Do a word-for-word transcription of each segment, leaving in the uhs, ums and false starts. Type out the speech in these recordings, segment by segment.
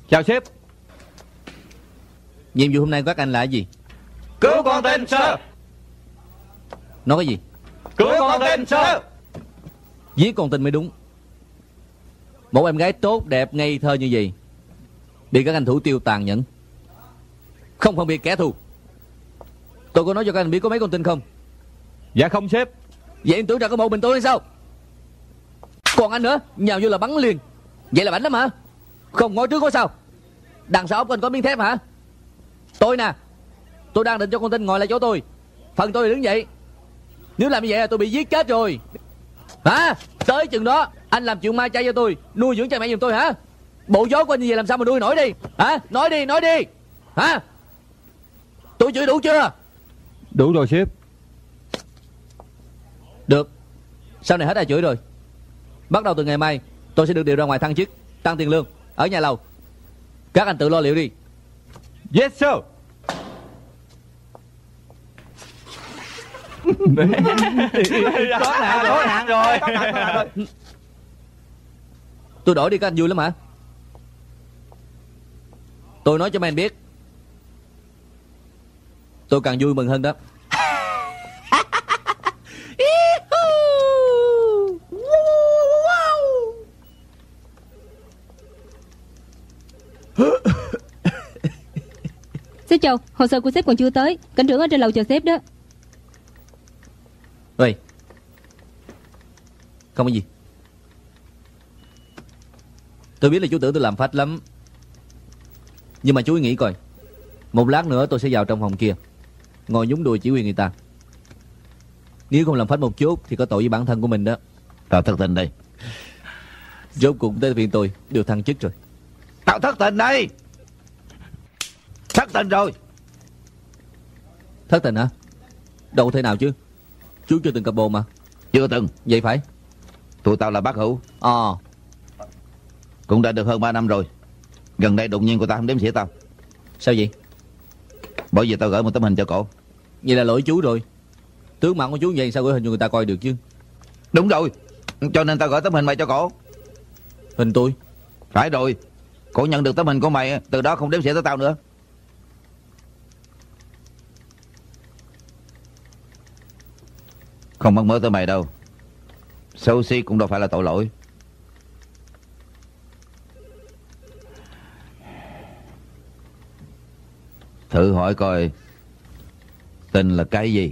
Chào sếp. Nhiệm vụ hôm nay của các anh là gì? Cứu con tin sir. Nói cái gì? Cứu con tin sir. Giết con tin mới đúng. Một em gái tốt đẹp ngây thơ như vậy bị các anh thủ tiêu tàn nhẫn, không phân biệt kẻ thù. Tôi có nói cho các anh biết có mấy con tin không? Dạ không sếp. Vậy em tưởng rằng có một mình tôi hay sao? Còn anh nữa, nhào vô là bắn liền. Vậy là bảnh lắm hả? Không ngồi trước có sao? Đằng sau ốc anh có miếng thép hả? Tôi nè, tôi đang định cho con tin ngồi lại chỗ tôi, phần tôi đứng dậy. Nếu làm như vậy là tôi bị giết chết rồi. Hả? Tới chừng đó anh làm chuyện ma chay cho tôi, nuôi dưỡng cha mẹ giùm tôi hả? Bộ dối của anh như vậy làm sao mà nuôi nổi đi? Hả? Nói đi, nói đi. Hả? Tôi chửi đủ chưa? Đủ rồi sếp. Được. Sau này hết ai chửi rồi. Bắt đầu từ ngày mai tôi sẽ được điều ra ngoài thăng chức, tăng tiền lương, ở nhà lầu. Các anh tự lo liệu đi. Yes sir. Có hạn, có hạn rồi. Tôi đổi đi các anh vui lắm hả? Tôi nói cho mấy anh biết, tôi càng vui mừng hơn đó. Sếp chào, hồ sơ của sếp còn chưa tới. Cảnh trưởng ở trên lầu chờ sếp đó. Ê, không có gì. Tôi biết là chú tưởng tôi làm phách lắm, nhưng mà chú nghĩ coi, một lát nữa tôi sẽ vào trong phòng kia, ngồi nhúng đùi chỉ huy người ta. Nếu không làm phách một chút thì có tội với bản thân của mình đó. Tao thất tình đây. Rốt cuộc tới phiên tôi được thăng chức rồi. Tao thất tình đây. Thất tình rồi. Thất tình hả? Đâu thể nào chứ. Chú chưa từng cặp bồ mà. Chưa từng. Vậy phải. Tụi tao là bác hữu. Ờ. Cũng đã được hơn ba năm rồi. Gần đây đột nhiên của tao không đếm xỉa tao. Sao vậy? Bởi vì tao gửi một tấm hình cho cổ. Vậy là lỗi chú rồi. Tướng mạo của chú vậy sao gửi hình cho người ta coi được chứ? Đúng rồi. Cho nên tao gửi tấm hình mày cho cổ. Hình tôi? Phải rồi. Cổ nhận được tấm hình của mày, từ đó không đếm xỉa tới tao nữa. Không mắc mớ tới mày đâu. Xấu xí cũng đâu phải là tội lỗi. Thử hỏi coi, tình là cái gì?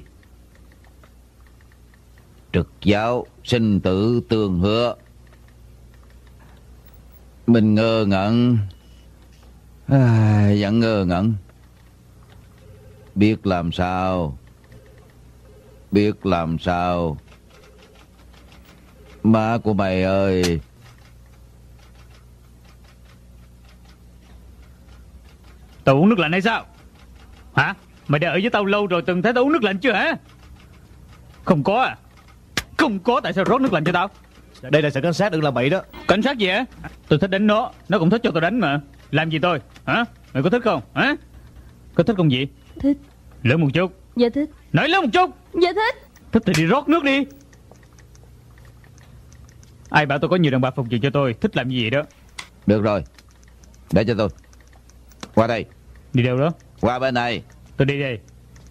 Trực giáo, sinh tử, tương hứa. Mình ngơ ngẩn, à, vẫn ngơ ngẩn. Biết làm sao, biết làm sao. Má của mày ơi. Tao uống nước lạnh hay sao? Hả? Mày đã ở với tao lâu rồi, từng thấy tao uống nước lạnh chưa hả? Không có à? Không có, tại sao rót nước lạnh cho tao? Đây là sở cảnh sát, đừng làm bậy đó. Cảnh sát gì hả? Tôi thích đánh nó, nó cũng thích cho tôi đánh mà. Làm gì tôi? Hả? Mày có thích không? Hả? Có thích không gì? Thích. Lớn một chút. Dạ thích. Nói lớn một chút. Dạ thích. Thích thì đi rót nước đi. Ai bảo tôi có nhiều đàn bà phục vụ cho tôi? Thích làm gì vậy đó? Được rồi, để cho tôi. Qua đây. Đi đâu đó? Qua bên này. Tôi đi đây.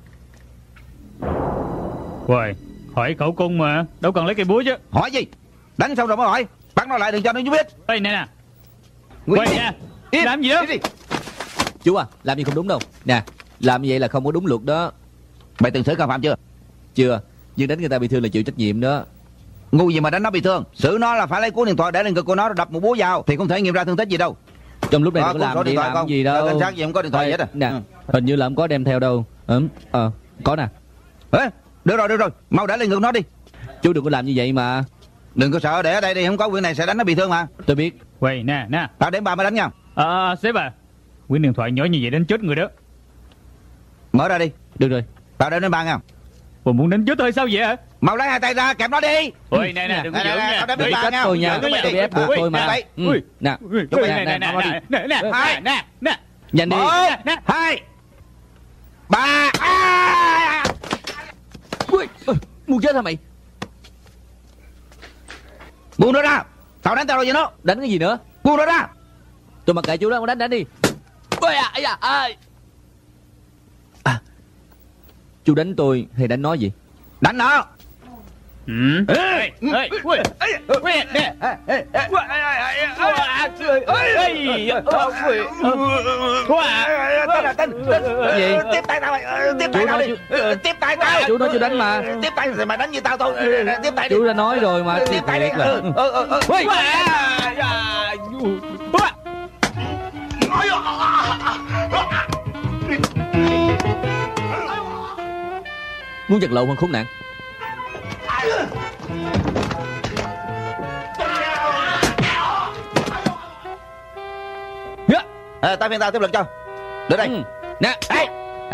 Rồi, hỏi cậu cung mà, đâu cần lấy cây búa chứ. Hỏi gì? Đánh xong rồi mới hỏi. Bắt nó lại đừng cho nó biết. Ê nè nè. Quay nha. Im. Làm gì đó? Đi. Chú à, làm gì không đúng đâu. Nè, làm như vậy là không có đúng luật đó. Mày từng xử can phạm chưa? Chưa, nhưng đánh người ta bị thương là chịu trách nhiệm đó. Ngu gì mà đánh nó bị thương? Xử nó là phải lấy cuốn điện thoại để lên ngực của nó rồi đập một búa vào thì không thể nghiệm ra thương tích gì đâu. Trong lúc này Đó, đừng có làm gì làm không? gì đâu. Cảnh sát gì không có điện thoại gì hết à? Nè, Ừ. hình như là không có đem theo đâu. Ừ, ờ, có nè. Ê, được rồi, được rồi, mau để lên ngực nó đi. Chú đừng có làm như vậy mà. Đừng có sợ, để ở đây đi, không có quyển này sẽ đánh nó bị thương mà. Tôi biết. Quay nè nè. Tao đếm ba mới đánh nha. À, sếp à, quyển điện thoại nhỏ như vậy đánh chết người đó. Mở ra đi. Được rồi. Tao đếm đến ba nha. Ủa muốn đánh chết tôi sao vậy hả? Mau lấy hai tay ra kẹp nó đi. Ôi nè nè, đừng có Nè, giỡn nè, nha. tao đếm đến Bị ba cách nha. tôi nha. Giỡn Tôi bị ép buộc Ui, tôi mà. bảy. Ừ. Nè, Ui, đúng nè nè nè nè nè nè Hai. nè nè. nhanh đi. Một, hai, ba. À! Ui, ờ, muốn chết hả mày? Buông nó ra. Tao đánh tao rồi vậy nó. Đánh cái gì nữa? Buông nó ra. Tôi mặc kệ chú đó, con đánh đánh đi. Ôi à, ấy à, ai. À, chú đánh tôi hay đánh nó gì? Đánh nó. Ừ. Ê, ê, ê, ui, ui, nè. Gì? Tiếp tay tao mày, tiếp tay Chú tao nói đi. chú- Tiếp tay tao. Chú nói chú đánh mà. Tiếp tay thì mày đánh như tao thôi. Tiếp tay đi. Chú đã nói rồi mà. Tiếp tay đi. Thiệt là. Ừ, ừ, ừ, ừ. Ui. Muốn giật lộn hơn khốn nạn. Ờ, tao phiền tao tiếp lực cho. Đưa đây. Ừ. Nè. Đây.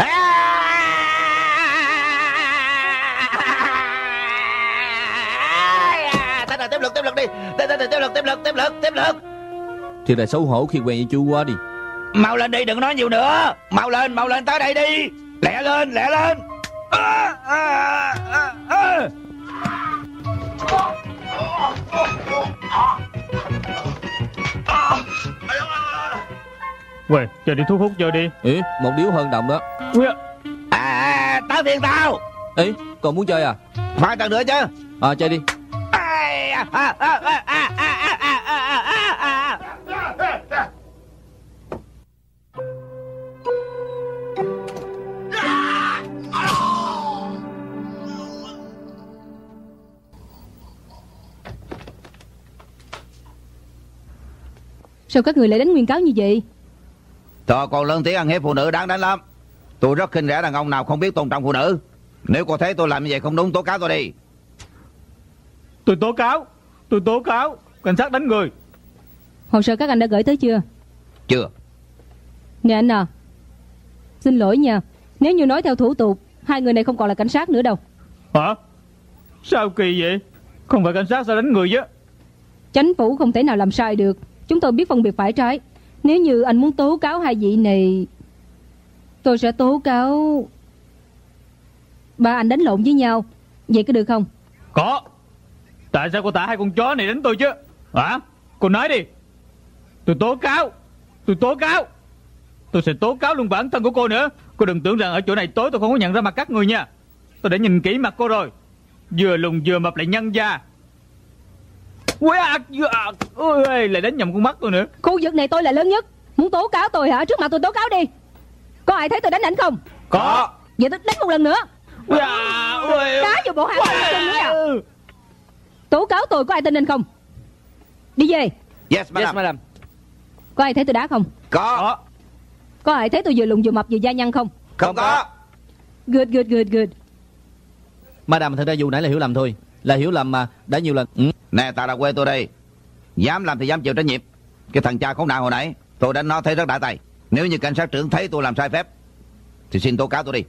Thế này tiếp lực, tiếp lực đi. Tiếp lực, tiếp lực, tiếp lực, tiếp lực, tiếp lực. Thiệt là xấu hổ khi quen với chú quá đi. Mau lên đi, đừng nói nhiều nữa. Mau lên, mau lên, tới đây đi. Lẹ lên, lẹ lên. À, à, à, à. Uầy, chờ đi thuốc hút chờ đi. Ừ, một điếu hơn đồng đó. Ui, À, tao phiền tao. Ê, còn muốn chơi à? Phải tao nữa chứ. À, chơi đi. À, à, à, à, à, à, à, à, à, à, à. Sao các người lại đánh Nguyên cáo như vậy? Thọ còn lớn tiếng ăn hiếp phụ nữ đáng đánh lắm. Tôi rất khinh rẻ đàn ông nào không biết tôn trọng phụ nữ. Nếu cô thấy tôi làm như vậy không đúng, tố cáo tôi đi. tôi tố cáo. Tôi tố cáo. Cảnh sát đánh người. Hồ sơ các anh đã gửi tới chưa? Chưa. Nè anh à, xin lỗi nha, nếu như nói theo thủ tục, hai người này không còn là cảnh sát nữa đâu. Hả? Sao kỳ vậy? Không phải cảnh sát sao đánh người chứ? Chánh phủ không thể nào làm sai được. Chúng tôi biết phân biệt phải trái. Nếu như anh muốn tố cáo hai vị này, tôi sẽ tố cáo ba anh đánh lộn với nhau. Vậy có được không? Có. Tại sao cô tả hai con chó này đánh tôi chứ? Hả? Cô nói đi. Tôi tố cáo. Tôi tố cáo. Tôi sẽ tố cáo luôn bản thân của cô nữa. Cô đừng tưởng rằng ở chỗ này tối tôi không có nhận ra mặt các người nha. Tôi đã nhìn kỹ mặt cô rồi. Vừa lùn vừa mập lại nhăn da. Ui à, à, ôi, lại đánh nhầm con mắt tôi nữa. Khu vực này tôi là lớn nhất. Muốn tố cáo tôi hả? Trước mặt tôi tố cáo đi. Có ai thấy tôi đánh ảnh không? Có. Vậy tôi đánh một lần nữa. Ui à, ui, Đá vô bộ hạ tôi nữa à. Tố cáo tôi có ai tin anh không? Đi về. Yes, madam. Yes, madam. Có ai thấy tôi đá không? Có. Có. Có ai thấy tôi vừa lùn vừa mập vừa da nhăn không? Không có. Good, good, good, good. Madam, thật ra vụ nãy là hiểu lầm thôi. Là hiểu lầm mà, đã nhiều lần. Ừ. Nè, tao đã quê tôi đây. Dám làm thì dám chịu trách nhiệm. Cái thằng cha khốn nạn hồi nãy, tôi đánh nó thấy rất đã tay. Nếu như cảnh sát trưởng thấy tôi làm sai phép thì xin tố cáo tôi đi.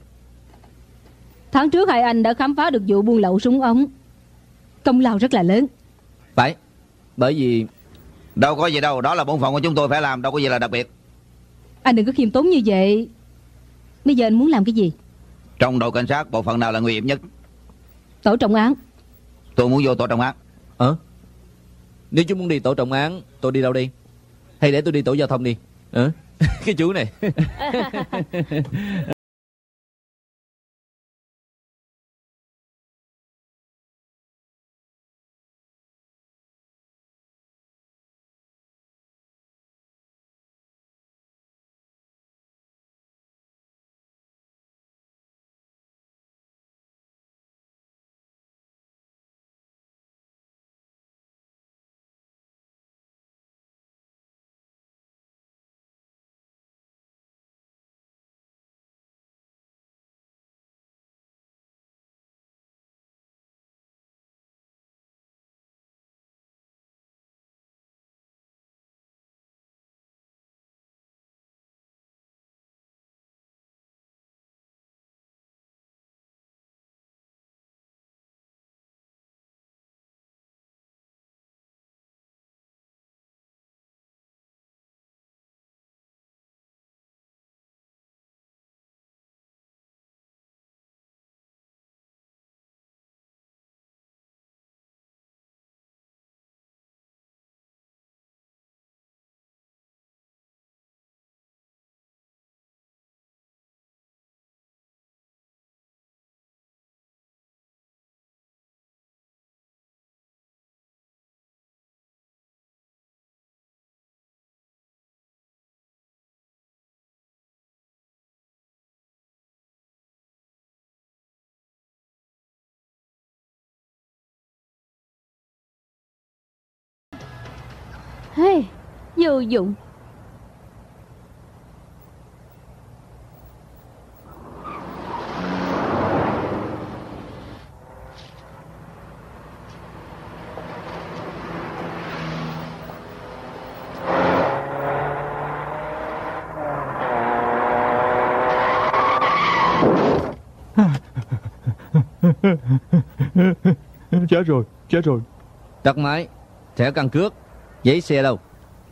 Tháng trước hai anh đã khám phá được vụ buôn lậu súng ống. Công lao rất là lớn. Phải. Bởi vì Đâu có gì đâu, đó là bổn phận của chúng tôi phải làm, đâu có gì là đặc biệt. Anh đừng có khiêm tốn như vậy. Bây giờ anh muốn làm cái gì? Trong đội cảnh sát, bộ phận nào là nguy hiểm nhất? Tổ trọng án. Tôi muốn vô tổ trọng án. Ờ Nếu chú muốn đi tổ trọng án, tôi đi đâu đi? Hay để tôi đi tổ giao thông đi? Ờ Cái chú này. Hey, vô dụng. Chết rồi, chết rồi. Tắt máy, thẻ căn cước, giấy xe đâu?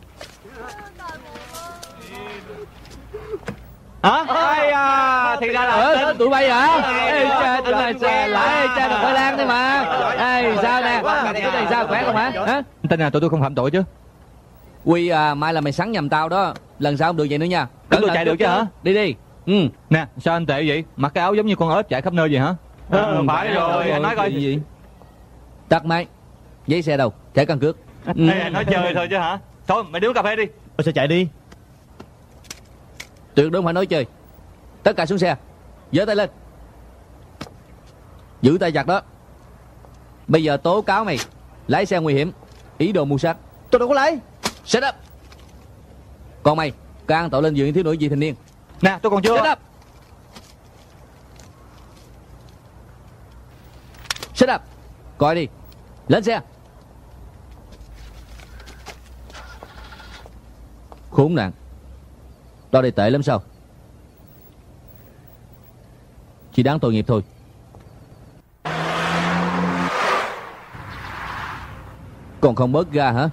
Hả? Ai à, thì ra là Ờ, tụi bay hả? Ê, cha, tụi này xe lại, cha là Khoai Lang đấy mà. Ê, sao nè, cái này sao, khỏe không hả? Hả? Tin là tụi tôi không phạm tội chứ? Quy à, mai là mày sắn nhầm tao đó. Lần sau không được vậy nữa nha. Cẩn thận chạy được chứ hả? Đi đi. Ừ. Nè, sao anh tệ vậy? Mặc cái áo giống như con ếch chạy khắp nơi vậy hả? Ờ, phải rồi, anh nói coi. Gì vậy? Tắt máy, giấy xe đâu, thẻ căn cước. Ừ. Ê, anh nói chơi thôi chứ hả? Thôi, mày đi uống cà phê đi. Tôi sẽ chạy đi. Tuyệt đối không phải nói chơi. Tất cả xuống xe, giơ tay lên, giữ tay chặt đó. Bây giờ tố cáo mày lái xe nguy hiểm, ý đồ mưu sát. Tôi đâu có lái. Shut up. Còn mày can tội lên giường thiếu nữ vị thành niên. Nè, tôi còn chưa. Shut up. Shut up. Coi đi, lên xe. Khốn nạn, tao đây tệ lắm sao? Chỉ đáng tội nghiệp thôi. Còn không bớt ga hả?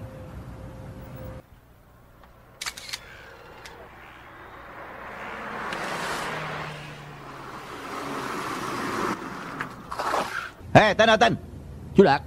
Ê, tên ơi, tên. Chú Đạt.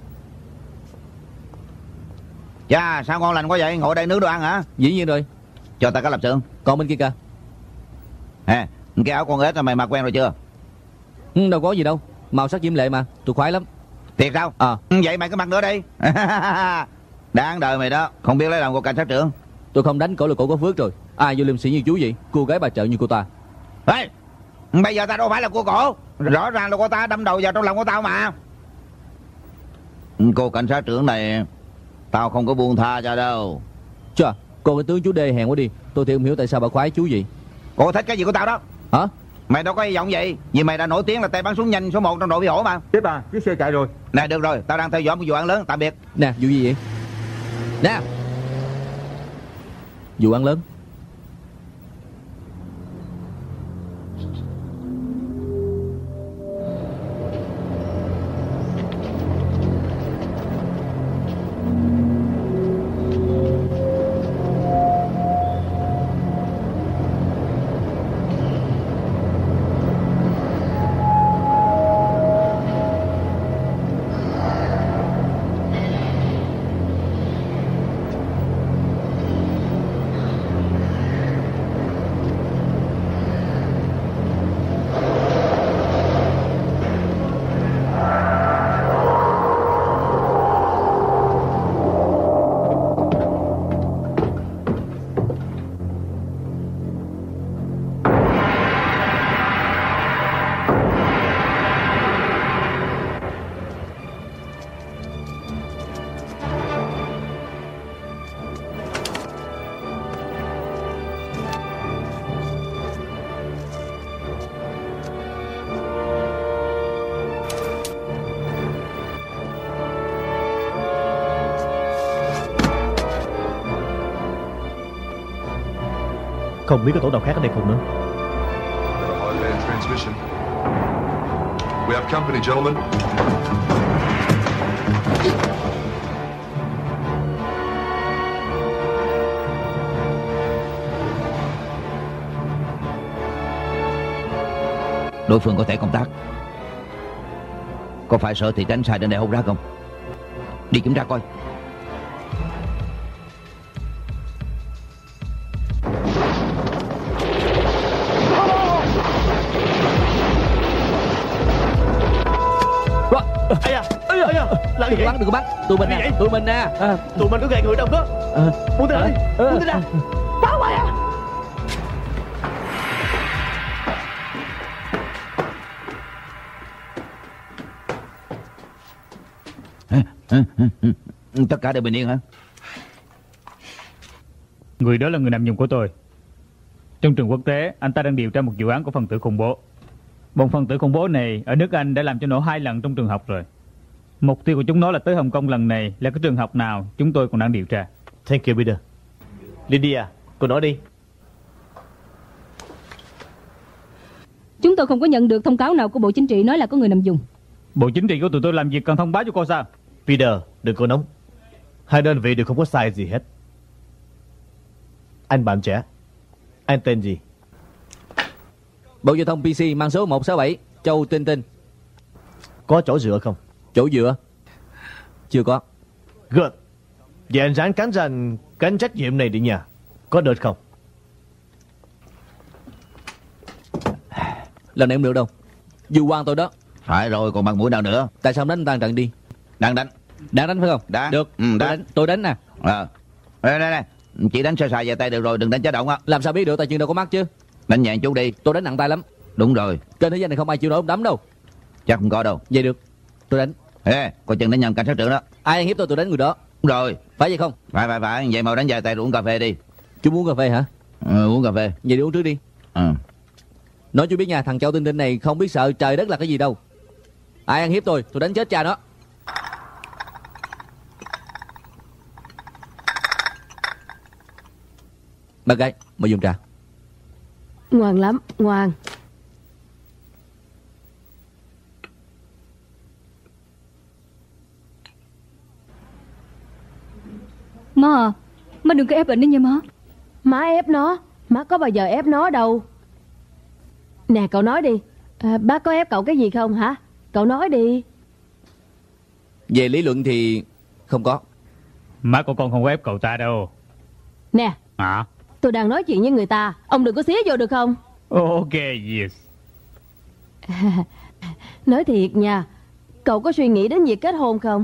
Dạ, sao ngon lành quá vậy? Ngồi đây nướng đồ ăn hả? Dĩ nhiên rồi. Cho ta cái lạp xưởng. Còn bên kia kìa. À, cái áo con ếch là mày mặc quen rồi chưa? Ừ, đâu có gì đâu. Màu sắc diễm lệ mà, tôi khoái lắm. Thiệt sao? À. Vậy mày cứ mặc nữa đi. Đáng đời mày đó. Không biết lấy lòng của cảnh sát trưởng. Tôi không đánh cổ là cổ có phước rồi. Ai vô liêm sĩ như chú vậy? Cô gái bà trợ như cô ta. Ê, bây giờ ta đâu phải là cô cổ. Rõ ràng là cô ta đâm đầu vào trong lòng của tao mà. Cô cảnh sát trưởng này tao không có buông tha cho đâu. Chà, còn cái tướng chú Đê hèn quá đi. Tôi thì không hiểu tại sao bà khoái chú vậy. Cô thích cái gì của tao đó? Hả? Mày đâu có hy vọng vậy. Vì mày đã nổi tiếng là tay bắn súng nhanh số một trong đội bị hổ mà. Tiếp à, chiếc xe chạy rồi. Nè, được rồi, tao đang theo dõi một vụ án lớn. Tạm biệt. Nè, vụ gì vậy? Nè, vụ án lớn. Không biết có tổ nào khác ở đây không nữa. High-band transmission. We have company, gentlemen. Đối phương có thể công tác. Có phải sợ thị tránh sai đến đây hút rác không? Đi kiểm tra coi. Ây da, ây da, ây da, là Đừng gì có bắn, vậy? đừng có bắn. Tụi mình Gì nè, vậy? tụi mình nè. À, Tụi mình có gài người đông đó. à, Buông tay ra đi, à, buông tay ra. Phá hoại à? Tất cả đều bình yên hả? Người đó là người nằm vùng của tôi. Trong trường quốc tế, anh ta đang điều tra một vụ án của phần tử khủng bố. Bọn phần tử khủng bố này ở nước Anh đã làm cho nổ hai lần trong trường học rồi. Mục tiêu của chúng nó là tới Hồng Kông lần này. Là cái trường học nào chúng tôi còn đang điều tra. Thank you, Peter. Lydia, cô nói đi. Chúng tôi không có nhận được thông cáo nào của Bộ Chính trị nói là có người nằm vùng. Bộ Chính trị của tụi tôi làm việc cần thông báo cho cô sao? Peter, đừng có nóng. Hai đơn vị đều không có sai gì hết. Anh bạn trẻ, anh tên gì? Bộ Giao thông pê xê mang số một sáu bảy, Châu Tinh Tinh. Có chỗ dựa không? Chỗ dựa? Chưa có. Good. Vậy anh ráng cắn ranh gánh trách nhiệm này đi nha. Có được không? Lần này không được đâu. Dù quan tôi đó. Phải rồi, còn bằng mũi nào nữa? Tại sao không đánh tan trận đi? Đang đánh. Đang đánh phải không? Đã. Được. Ừ, tôi đã. đánh. Tôi đánh nè. Ờ. Đây, đây, đây. Chỉ đánh sơ sài về tay được rồi, đừng đánh chấn động á. Làm sao biết được, tay chân đâu có mắt chứ. Đánh nhẹ chút đi. Tôi đánh nặng tay lắm. Đúng rồi. Trên thế gian này không ai chịu nổi ông đấm đâu. Chắc không có đâu. Vậy được. Tôi đánh. Ê, coi chừng đánh nhầm cảnh sát trưởng đó. Ai ăn hiếp tôi tôi đánh người đó. Đúng rồi. Phải vậy không? Phải, phải, phải. Vậy mau đánh dài tay rồi uống cà phê đi. Chú muốn cà phê hả? Ừ, uống cà phê. Vậy đi uống trước đi. Ừ. Nói chú biết nha, thằng Châu Tinh Tinh này không biết sợ trời đất là cái gì đâu. Ai ăn hiếp tôi, tôi đánh chết cha nó. Bác gái, mời dùng trà. Ngoan lắm, ngoan. Má à, má đừng có ép bệnh đó nha má. Má ép nó, má có bao giờ ép nó đâu. Nè cậu nói đi, à, bác có ép cậu cái gì không hả? Cậu nói đi. Về lý luận thì không có. Má của con không có ép cậu ta đâu. Nè, Hả? tôi đang nói chuyện với người ta, ông đừng có xía vô được không? Ok, yes. Nói thiệt nha, cậu có suy nghĩ đến việc kết hôn không?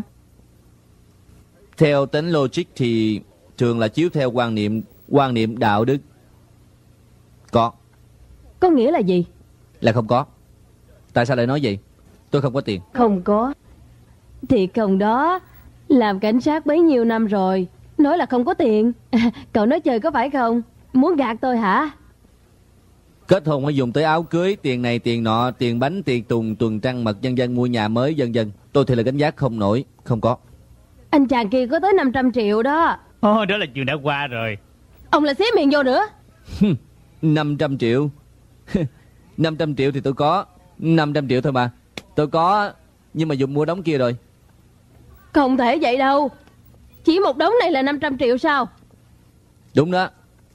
Theo tính logic thì thường là chiếu theo quan niệm quan niệm đạo đức. Có. Có nghĩa là gì? Là không có. Tại sao lại nói vậy? Tôi không có tiền. Không có. Thiệt không đó. Làm cảnh sát bấy nhiêu năm rồi, nói là không có tiền. Cậu nói chơi có phải không? Muốn gạt tôi hả? Kết hôn phải dùng tới áo cưới, tiền này tiền nọ, tiền bánh, tiền tùng, tuần trăng mật, vân vân, mua nhà mới, vân vân. Tôi thì là gánh vác không nổi, không có. Anh chàng kia có tới năm trăm triệu đó. Ồ, đó là chuyện đã qua rồi. Ông là xí miệng vô nữa. năm trăm triệu. năm trăm triệu thì tôi có. năm trăm triệu thôi mà. Tôi có, nhưng mà dùng mua đống kia rồi. Không thể vậy đâu. Chỉ một đống này là năm trăm triệu sao? Đúng đó.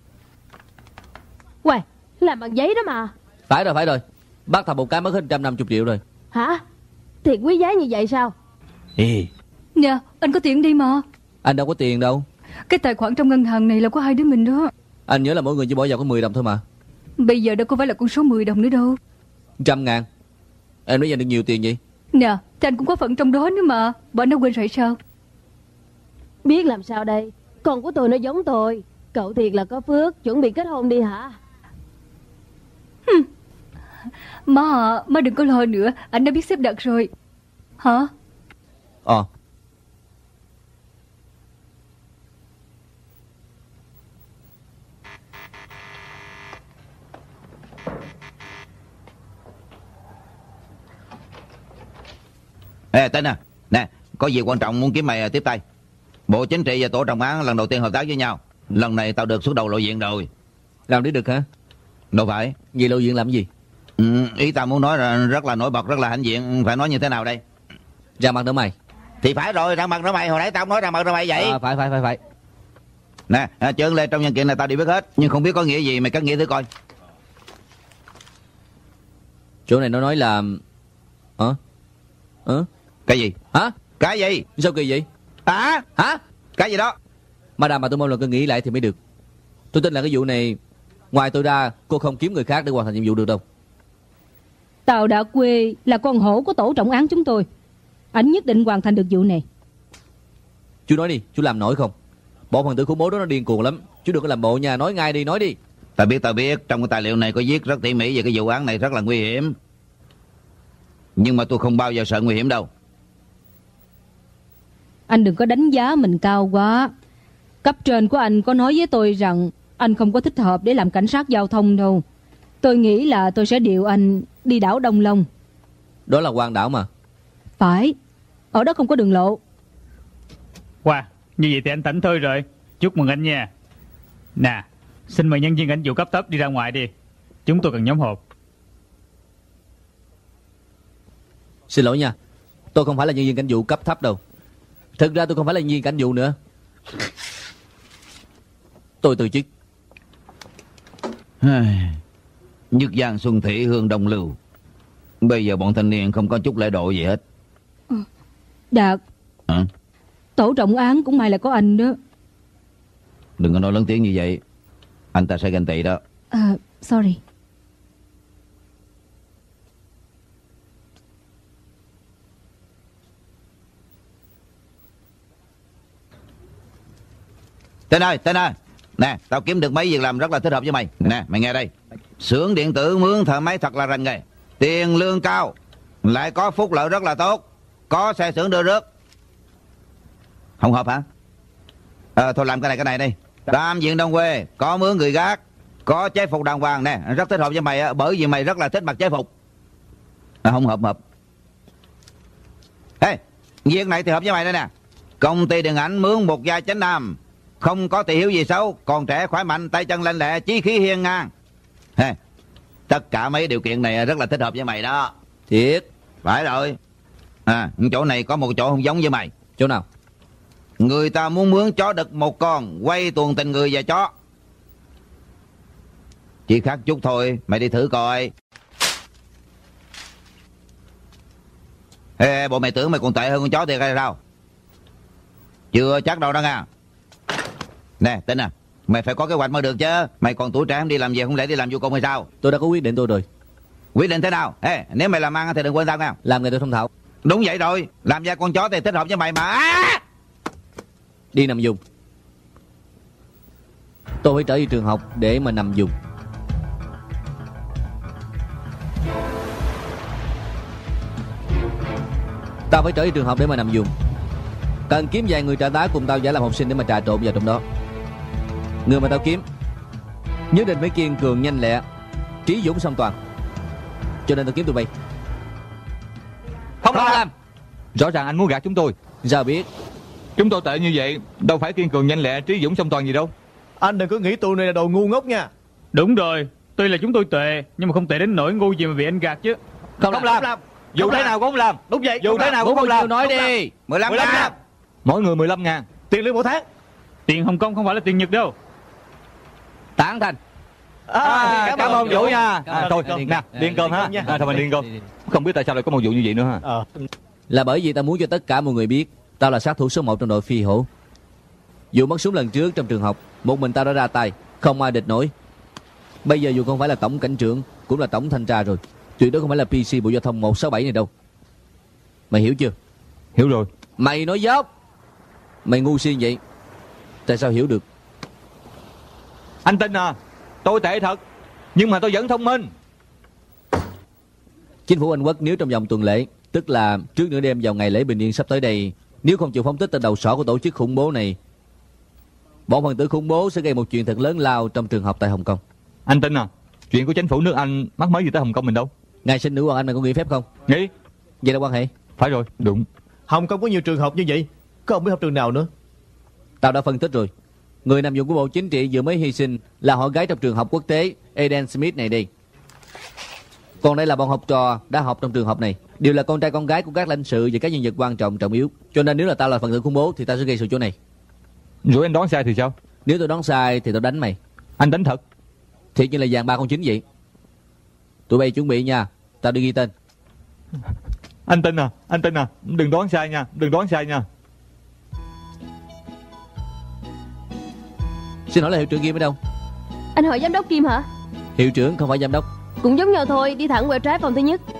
Uầy, làm bằng giấy đó mà. Phải rồi, phải rồi. Bắt thằng một cái mất hết một trăm năm mươi triệu rồi. Hả? Thiệt quý giá như vậy sao? Ê, Nè, anh có tiền đi mà. anh đâu có tiền đâu. Cái tài khoản trong ngân hàng này là của hai đứa mình đó. Anh nhớ là mỗi người chỉ bỏ vào có mười đồng thôi mà. Bây giờ đâu có phải là con số mười đồng nữa đâu. Trăm ngàn. Em nói dành được nhiều tiền vậy? Nè, thì anh cũng có phận trong đó nữa mà. Bọn nó quên rồi sao? Biết làm sao đây? Con của tôi nó giống tôi. Cậu thiệt là có phước. Chuẩn bị kết hôn đi hả? Má à, má đừng có lo nữa. Anh đã biết xếp đặt rồi. Hả? Ờ. Ê, Tinh à. Nè, có việc quan trọng muốn kiếm mày tiếp tay. Bộ Chính trị và Tổ trọng án lần đầu tiên hợp tác với nhau. Lần này tao được xuất đầu lộ diện rồi. Làm đi được hả? Đâu phải. Vậy lộ diện làm gì? Ừ, ý tao muốn nói là rất là nổi bật, rất là hãnh diện. Phải nói như thế nào đây? Ra mặt nữa mày. Thì phải rồi, ra mặt nữa mày. Hồi nãy tao nói ra mặt nữa mày vậy. À, phải phải phải phải. Nè, à, chơn lê trong nhân kiện này tao đều biết hết. Nhưng không biết có nghĩa gì, mày cắt nghĩa thử coi. Chỗ này nó nói là... Hả? Hả? Cái gì? Hả? Cái gì? Sao kỳ vậy? À? Hả? Cái gì đó? Madam mà tôi mong là cô nghĩ lại thì mới được. Tôi tin là cái vụ này, ngoài tôi ra, cô không kiếm người khác để hoàn thành nhiệm vụ được đâu. Tào Đã Quê là con hổ của tổ trọng án chúng tôi. Ảnh nhất định hoàn thành được vụ này. Chú nói đi, chú làm nổi không? Bọn phần tử khủng bố đó nó điên cuồng lắm. Chú đừng có làm bộ nha, nói ngay đi, nói đi. Tao biết, tao biết. Trong cái tài liệu này có viết rất tỉ mỉ về cái vụ án này rất là nguy hiểm. Nhưng mà tôi không bao giờ sợ nguy hiểm đâu. Anh đừng có đánh giá mình cao quá. Cấp trên của anh có nói với tôi rằng anh không có thích hợp để làm cảnh sát giao thông đâu. Tôi nghĩ là tôi sẽ điều anh đi đảo Đông Long. Đó là Quan đảo mà. Phải, ở đó không có đường lộ. Wow, như vậy thì anh thảnh thơi rồi. Chúc mừng anh nha. Nè, xin mời nhân viên cảnh vụ cấp thấp đi ra ngoài đi. Chúng tôi cần nhóm họp. Xin lỗi nha, tôi không phải là nhân viên cảnh vụ cấp thấp đâu. Thực ra tôi không phải là nhân viên cảnh vụ nữa. Tôi từ chức. Nhất Giang Xuân Thị Hương Đông Lưu. Bây giờ bọn thanh niên không có chút lễ độ gì hết. Đạt, Hả? tổ trọng án cũng may là có anh đó. Đừng có nói lớn tiếng như vậy, anh ta sẽ ganh tị đó. À, sorry. Tên ơi, tên ơi. Nè, tao kiếm được mấy việc làm rất là thích hợp với mày. Nè, mày nghe đây. Xưởng điện tử mướn thợ máy thật là rành nghề. Tiền lương cao, lại có phúc lợi rất là tốt. Có xe xưởng đưa rước. Không hợp hả? Ờ, thôi làm cái này cái này đi. Làm viện đông quê, có mướn người gác, có chế phục đàng hoàng nè. Rất thích hợp với mày á, bởi vì mày rất là thích mặc chế phục. À, không hợp, hợp. Ê, việc này thì hợp với mày đây nè. Công ty điện ảnh mướn một gia chánh nam, không có tỳ hiếu gì xấu, còn trẻ khỏe mạnh, tay chân lanh lẹ, chí khí hiên ngang. Hey, tất cả mấy điều kiện này rất là thích hợp với mày đó. Thiệt. Phải rồi. À, chỗ này có một chỗ không giống với mày. Chỗ nào? Người ta muốn mướn chó đực một con, quay tuồng tình người và chó. Chỉ khác chút thôi, mày đi thử coi. Ê, bộ mày tưởng mày còn tệ hơn con chó thiệt hay sao? Chưa chắc đâu đó nha. Nè, Tinh à, mày phải có kế hoạch mới được chứ. Mày còn tuổi trẻ không đi làm gì, không lẽ đi làm vô công hay sao? Tôi đã có quyết định tôi rồi. Quyết định thế nào? Ê, nếu mày làm ăn thì đừng quên tao nha. Làm nghề tôi thông thạo. Đúng vậy rồi, làm ra con chó thì thích hợp với mày mà. À! Đi nằm vùng. Tôi phải trở về trường học để mà nằm vùng. Tao phải trở về trường học để mà nằm vùng. Cần kiếm vài người trợ tá cùng tao giả làm học sinh để mà trà trộn vào trong đó. Người mà tao kiếm nhất định phải kiên cường, nhanh lẹ, trí dũng song toàn. Cho nên tao kiếm tụi bay. Không, không làm. Rõ ràng anh muốn gạt chúng tôi. Sao biết? Chúng tôi tệ như vậy, đâu phải kiên cường nhanh lẹ, trí dũng song toàn gì đâu. Anh đừng có nghĩ tụi này là đồ ngu ngốc nha. Đúng rồi, tuy là chúng tôi tệ, nhưng mà không tệ đến nỗi ngu gì mà bị anh gạt chứ. Không, không làm. làm Dù không thế làm. nào cũng không làm. Đúng vậy. Dù thế nào cũng không làm. Nói đi. mười lăm ngàn. Mỗi người mười lăm ngàn. Tiền lương một tháng. Tiền Hồng Kông không phải là tiền Nhật đâu. Tán thành. À, à, cảm, cảm ơn Vũ nha. À, thôi, cơm. nè, đi ăn cơm ha. À, thôi mình đi ăn cơm. Không biết tại sao lại có một vụ như vậy nữa ha. Ờ. Là bởi vì tao muốn cho tất cả mọi người biết tao là sát thủ số một trong đội phi hổ. Vụ mất súng lần trước trong trường học, một mình tao đã ra tay, không ai địch nổi. Bây giờ dù không phải là tổng cảnh trưởng, cũng là tổng thanh tra rồi, tuyệt đối không phải là pê xê Bộ Giao thông một sáu bảy này đâu. Mày hiểu chưa? Hiểu rồi. Mày nói dốc. Mày ngu si vậy, tại sao hiểu được? Anh tin à, tôi tệ thật, nhưng mà tôi vẫn thông minh. Chính phủ Anh Quốc nếu trong vòng tuần lễ, tức là trước nửa đêm vào ngày lễ bình yên sắp tới đây, nếu không chịu phóng thích tên đầu sỏ của tổ chức khủng bố này, bọn phần tử khủng bố sẽ gây một chuyện thật lớn lao trong trường học tại Hồng Kông. Anh tin à, chuyện của chính phủ nước Anh mắc mới gì tới Hồng Kông mình đâu. Ngài sinh nữ hoàng Anh mày có nghỉ phép không? Nghĩ. Vậy là quan hệ. Phải rồi, đúng. Hồng Kông có nhiều trường học như vậy, có không biết học trường nào nữa. Tao đã phân tích rồi. Người nằm vùng của Bộ Chính trị vừa mới hy sinh là họ gái trong trường học quốc tế Eden Smith này đi. Còn đây là bọn học trò đã học trong trường học này, đều là con trai con gái của các lãnh sự và các nhân vật quan trọng trọng yếu. Cho nên nếu là tao là phần tử khủng bố thì tao sẽ gây sự chỗ này. Rồi anh đoán sai thì sao? Nếu tôi đoán sai thì tao đánh mày. Anh đánh thật. Thiệt như là vàng ba con chín vậy. Tụi bay chuẩn bị nha, tao đi ghi tên. Anh tin à, anh tin à, đừng đoán sai nha, đừng đoán sai nha. Xin hỏi là hiệu trưởng Kim ở đâu? Anh hỏi giám đốc Kim hả? Hiệu trưởng không phải giám đốc. Cũng giống nhau thôi, đi thẳng quẹo trái phòng thứ nhất.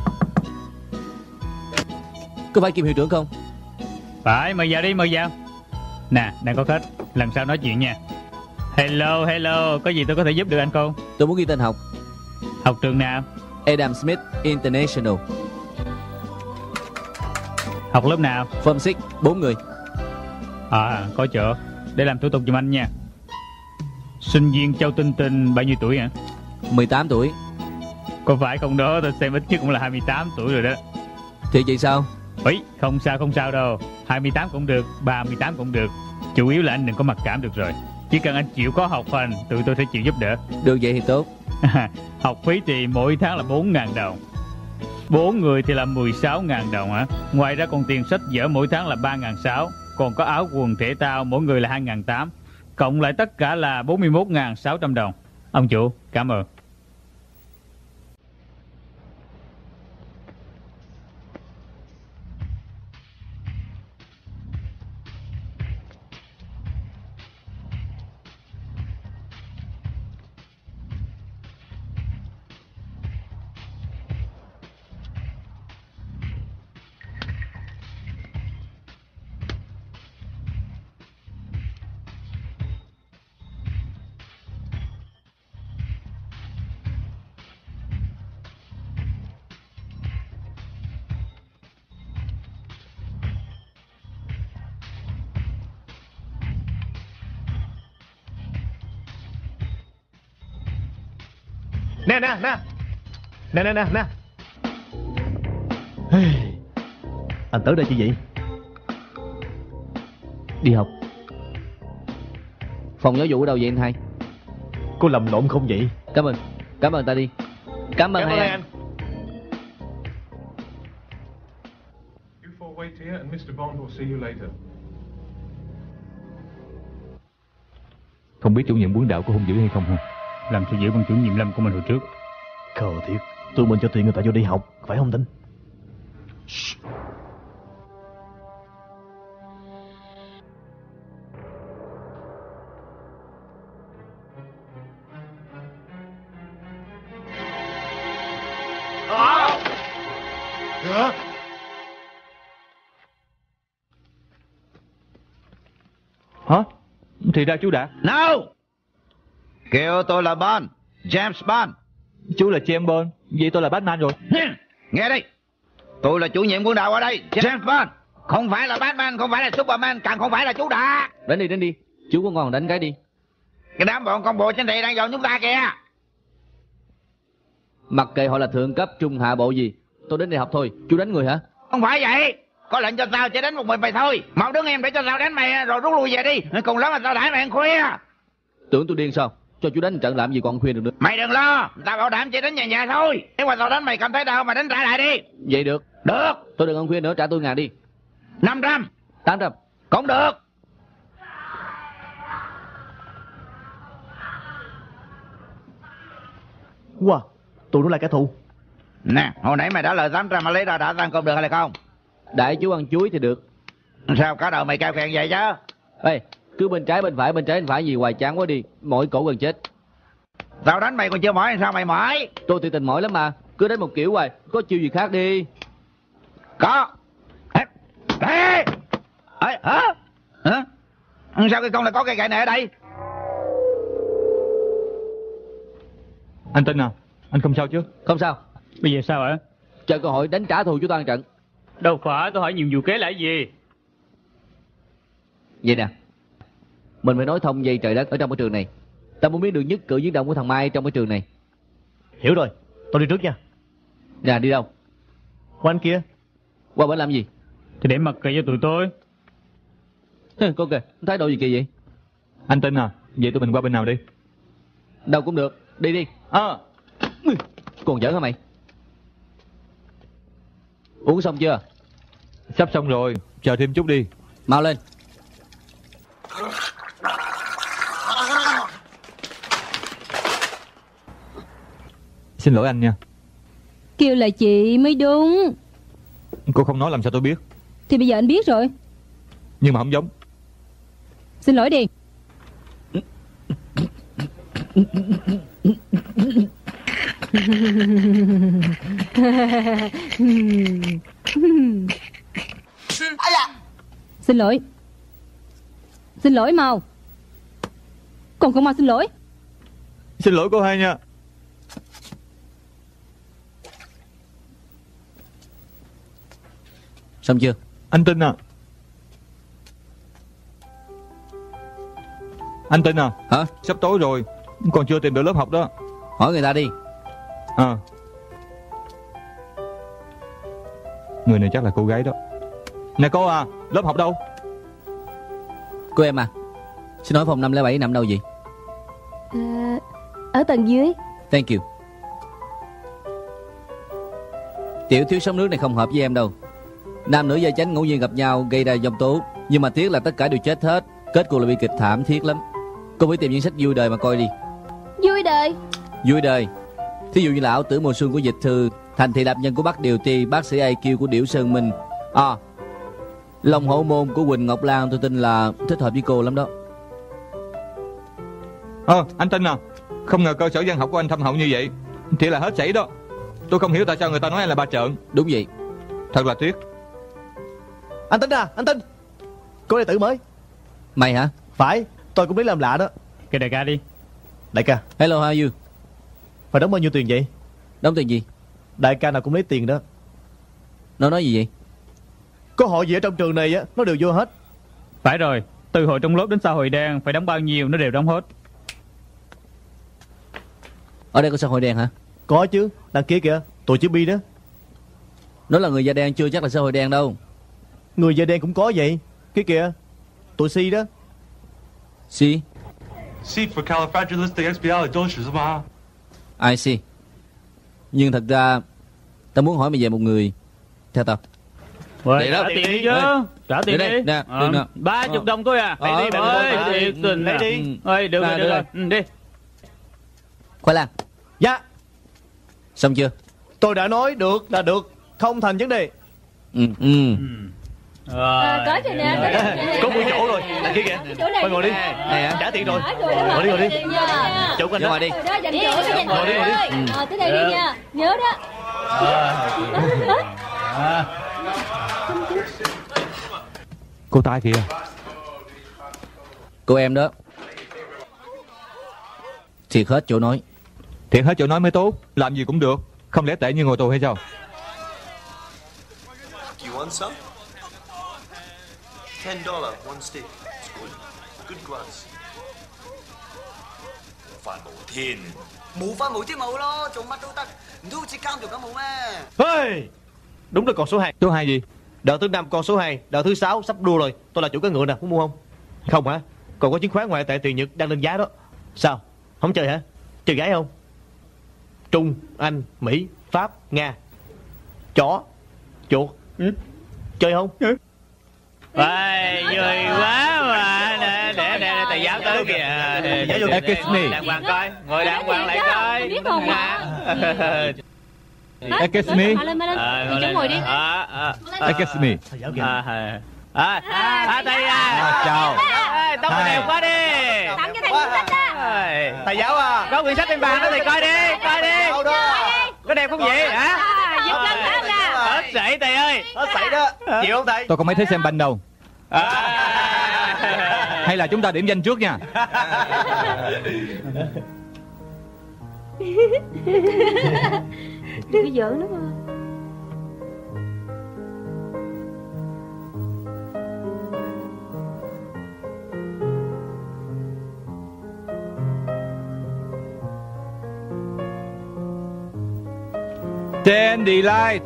Có phải Kim hiệu trưởng không? Phải, mời vào đi, mời vào. Nè, đang có khách, lần sau nói chuyện nha. Hello, hello, có gì tôi có thể giúp được anh không? Tôi muốn ghi tên học. Học trường nào? Adam Smith International. Học lớp nào? Form sáu, bốn người. À, có chỗ. để làm thủ tục giùm anh nha. Sinh viên Châu Tinh Tinh bao nhiêu tuổi hả? mười tám tuổi. Có phải không đó, tôi xem ít nhất cũng là hai mươi tám tuổi rồi đó. Thì chị sao? Ý, không sao không sao đâu. Hai mươi tám cũng được, ba mươi tám cũng được. Chủ yếu là anh đừng có mặc cảm được rồi. Chỉ cần anh chịu có học hành, tụi tôi sẽ chịu giúp đỡ. Được vậy thì tốt. Học phí thì mỗi tháng là bốn ngàn đồng. Bốn người thì là mười sáu ngàn đồng hả? Ngoài ra còn tiền sách vở mỗi tháng là ba ngàn sáu. Còn có áo quần thể thao mỗi người là hai ngàn tám. Cộng lại tất cả là bốn mươi mốt ngàn sáu trăm đồng. Ông chủ, cảm ơn. Nè nè nè Nè nè nè nè Anh tới đây chi vậy? Đi học. Phòng giáo vụ ở đâu vậy anh hai? Cô lầm lộn không vậy? Cảm ơn. Cảm ơn ta đi. Cảm ơn Cảm hai ơn anh. anh. You four wait here and Mister Bond will see you later. Không biết chủ nhiệm Quấn Đạo có hung dữ hay không hả? Làm sao giữ bằng chủ nhiệm Lâm của mình hồi trước. Khờ thiệt. Tụi mình cho tiền người ta vô đi học, phải không Tinh? Hả? Thì ra chú đã. No. Kêu tôi là Bond, James Bond. Chú là James Bond, vậy tôi là Batman rồi. Nghe đây, tôi là chủ nhiệm quân đội ở đây, James Bond. Không phải là Batman, không phải là Superman, càng không phải là chú đã. Đánh đi, đánh đi. Chú có ngon đánh cái đi. Cái đám bọn con bộ trên thị đang dọn chúng ta kìa. Mặc kệ họ là thượng cấp, trung hạ bộ gì, tôi đến đây học thôi. Chú đánh người hả? Không phải vậy. Có lệnh cho tao chỉ đánh một mình mày thôi. Mau đứng em để cho tao đánh mày rồi rút lui về đi. Cùng lắm là tao đãi mày ăn khuya. Tưởng tôi điên sao? Cho chú đánh trận làm gì còn khuyên được nữa. Mày đừng lo, tao bảo đảm chỉ đánh nhà nhà thôi. Nếu mà tao đánh mày cảm thấy đau mà đánh trả lại đi. Vậy được. Được. Tôi đừng ăn khuyên nữa, trả tôi ngàn đi. Năm trăm. Tám trăm. Cũng được. Wow, tụi nó là kẻ thù. Nè, hồi nãy mày đã lời tám trăm mà lấy ra đã tăng công được hay là không? Đại chú ăn chuối thì được. Sao cả đầu mày cao kèn vậy chứ? Ê, cứ bên trái bên phải bên trái bên phải gì hoài chán quá đi. Mỏi cổ gần chết. Tao đánh mày còn chưa mỏi sao mày mỏi? Tôi thì tình mỏi lắm mà. Cứ đánh một kiểu hoài. Có chiêu gì khác đi. Có. Ê, ê, ê, hả? Hả? Sao cái con lại có cây gậy này ở đây? Anh Tinh à, anh không sao chứ? Không sao. Bây giờ sao hả? Chờ cơ hội đánh trả thù chú toàn trận. Đâu phải, tôi hỏi nhiệm vụ kế là gì? Vậy nè, mình phải nói thông dây trời đất ở trong cái trường này. Ta muốn biết được nhất cử nhất động của thằng Mai trong cái trường này. Hiểu rồi, tôi đi trước nha. Nè, đi đâu? Qua anh kia. Qua bển làm gì? Thì để mặc kệ cho tụi tôi. Có kìa, thái độ gì kỳ vậy? Anh Tinh à, vậy tụi mình qua bên nào đi? Đâu cũng được, đi đi. À. Còn giỡn hả mày? Uống xong chưa? Sắp xong rồi, chờ thêm chút đi. Mau lên. Xin lỗi anh nha. Kêu là chị mới đúng. Cô không nói làm sao tôi biết. Thì bây giờ anh biết rồi. Nhưng mà không giống. Xin lỗi đi. Xin lỗi. Xin lỗi mau. Còn không mau xin lỗi. Xin lỗi cô hai nha. Xong chưa? Anh Tinh à, Anh Tinh à. Hả? Sắp tối rồi, còn chưa tìm được lớp học đó. Hỏi người ta đi. À, người này chắc là cô gái đó. Nè cô à, lớp học đâu? Cô em à, xin hỏi phòng năm không bảy nằm đâu vậy? À, ở tầng dưới. Thank you. Tiểu thiếu sống nước này không hợp với em đâu. Nam nữ gia chánh ngẫu nhiên gặp nhau gây ra dông tố, nhưng mà tiếc là tất cả đều chết hết. Kết cục là bi kịch thảm thiết lắm. Cô phải tìm những sách vui đời mà coi đi. Vui đời. Vui đời. Thí dụ như là Ảo tử mùa xuân của Dịch Thư, Thành thị đạp nhân của Bắc Điều Ti, Bác sĩ i kiu của Điểu Sơn Minh. À, Long hổ môn của Quỳnh Ngọc Lan, tôi tin là thích hợp với cô lắm đó. Ờ à, anh Tinh à, không ngờ cơ sở văn học của anh thâm hậu như vậy. Thì là hết sảy đó. Tôi không hiểu tại sao người ta nói anh là ba trợn. Đúng vậy. Thật là tiếc. Anh Tinh à, anh Tinh, cô đệ tử mới. Mày hả? Phải, tôi cũng biết làm lạ đó. Kìa đại ca đi. Đại ca. Hello, how are you? Phải đóng bao nhiêu tiền vậy? Đóng tiền gì? Đại ca nào cũng lấy tiền đó. Nó nói gì vậy? Có hội gì ở trong trường này á, nó đều vô hết. Phải rồi, từ hội trong lớp đến xã hội đen phải đóng bao nhiêu nó đều đóng hết. Ở đây có xã hội đen hả? Có chứ, đằng kia kìa, tụi chữ Bi đó. Nó là người da đen chưa chắc là xã hội đen đâu. Người da đen cũng có vậy. Kia kìa, tụi Si đó. Si? I see. Nhưng thật ra tao muốn hỏi mày về một người. Theo tao. Vậy đó, trả tiền đi chứ. Trả tiền đi. Nè, đừng nè. Ba chục đồng thôi à. Hãy đi, bạn ơi, thiệt tình hãy đi. Ơi, được rồi, được rồi. Ừ, đi. Khoai lang. Dạ. Xong chưa? Tôi đã nói được là được, không thành vấn đề. Ừ, ừ. À, có rồi nè. Có mua chỗ rồi, đằng kia kìa. Thôi ngồi đi. Nè, trả tiền rồi. Ngồi đi, ngồi đi. Chỗ của anh ngồi đó. đi. Đó, dành chỗ, dành chỗ. Ngồi đi, ngồi đi. Ờ, tới đây đi nha. Nhớ đó. Cô ta kìa. Cô em đó. Thiệt hết chỗ nói. Thiệt hết chỗ nói mới tốt. Làm gì cũng được. Không lẽ tệ như ngồi tù hay sao? You want some? Ten dollar one stick. It's good. Good grass. 翻無天， 冇翻冇之冇咯，做乜都得，唔通好似監獄咁冇咩？ Hey! Đúng là con số hai. Số hai gì? Đợt thứ năm con số hai, đợt thứ sáu sắp đua rồi. Tôi là chủ cái ngựa nè, muốn mua không? Không hả? Còn có chứng khoán ngoại tệ tiền Nhật đang lên giá đó. Sao? Không chơi hả? Chơi gái không? Trung, Anh, Mỹ, Pháp, Nga. Chó, chuột. Ừ. Chơi không? Ừ. Ôi, vui quá mà. Nè, để nè, thầy giáo tới kìa. Excuse me. Đàng hoàng coi, ngồi đàng hoàng lại coi. Biết không hả? Excuse me. Lên, lên, Ờ, lên. Ngồi đi. Ờ, ờ. Excuse me. Thầy giáo kìa. À, à, à, thầy à. À, chào. Ê, tóc Hai. đẹp quá đi. Tặng cho thầy cuốn sách đó. Ê, Thầy giáo à. có quyển sách trên bàn đó thầy coi đi, coi đi. Đâu đó. Có đẹp không vậy hả? À, giật lên đó nè. Hết sảy thầy ơi. Hết sảy đó. Chịu không thầy? Tôi không mấy thấy xem banh đâu. À. Hay là chúng ta điểm danh trước nha. Đừng có giỡn nữa mà. Dandy light.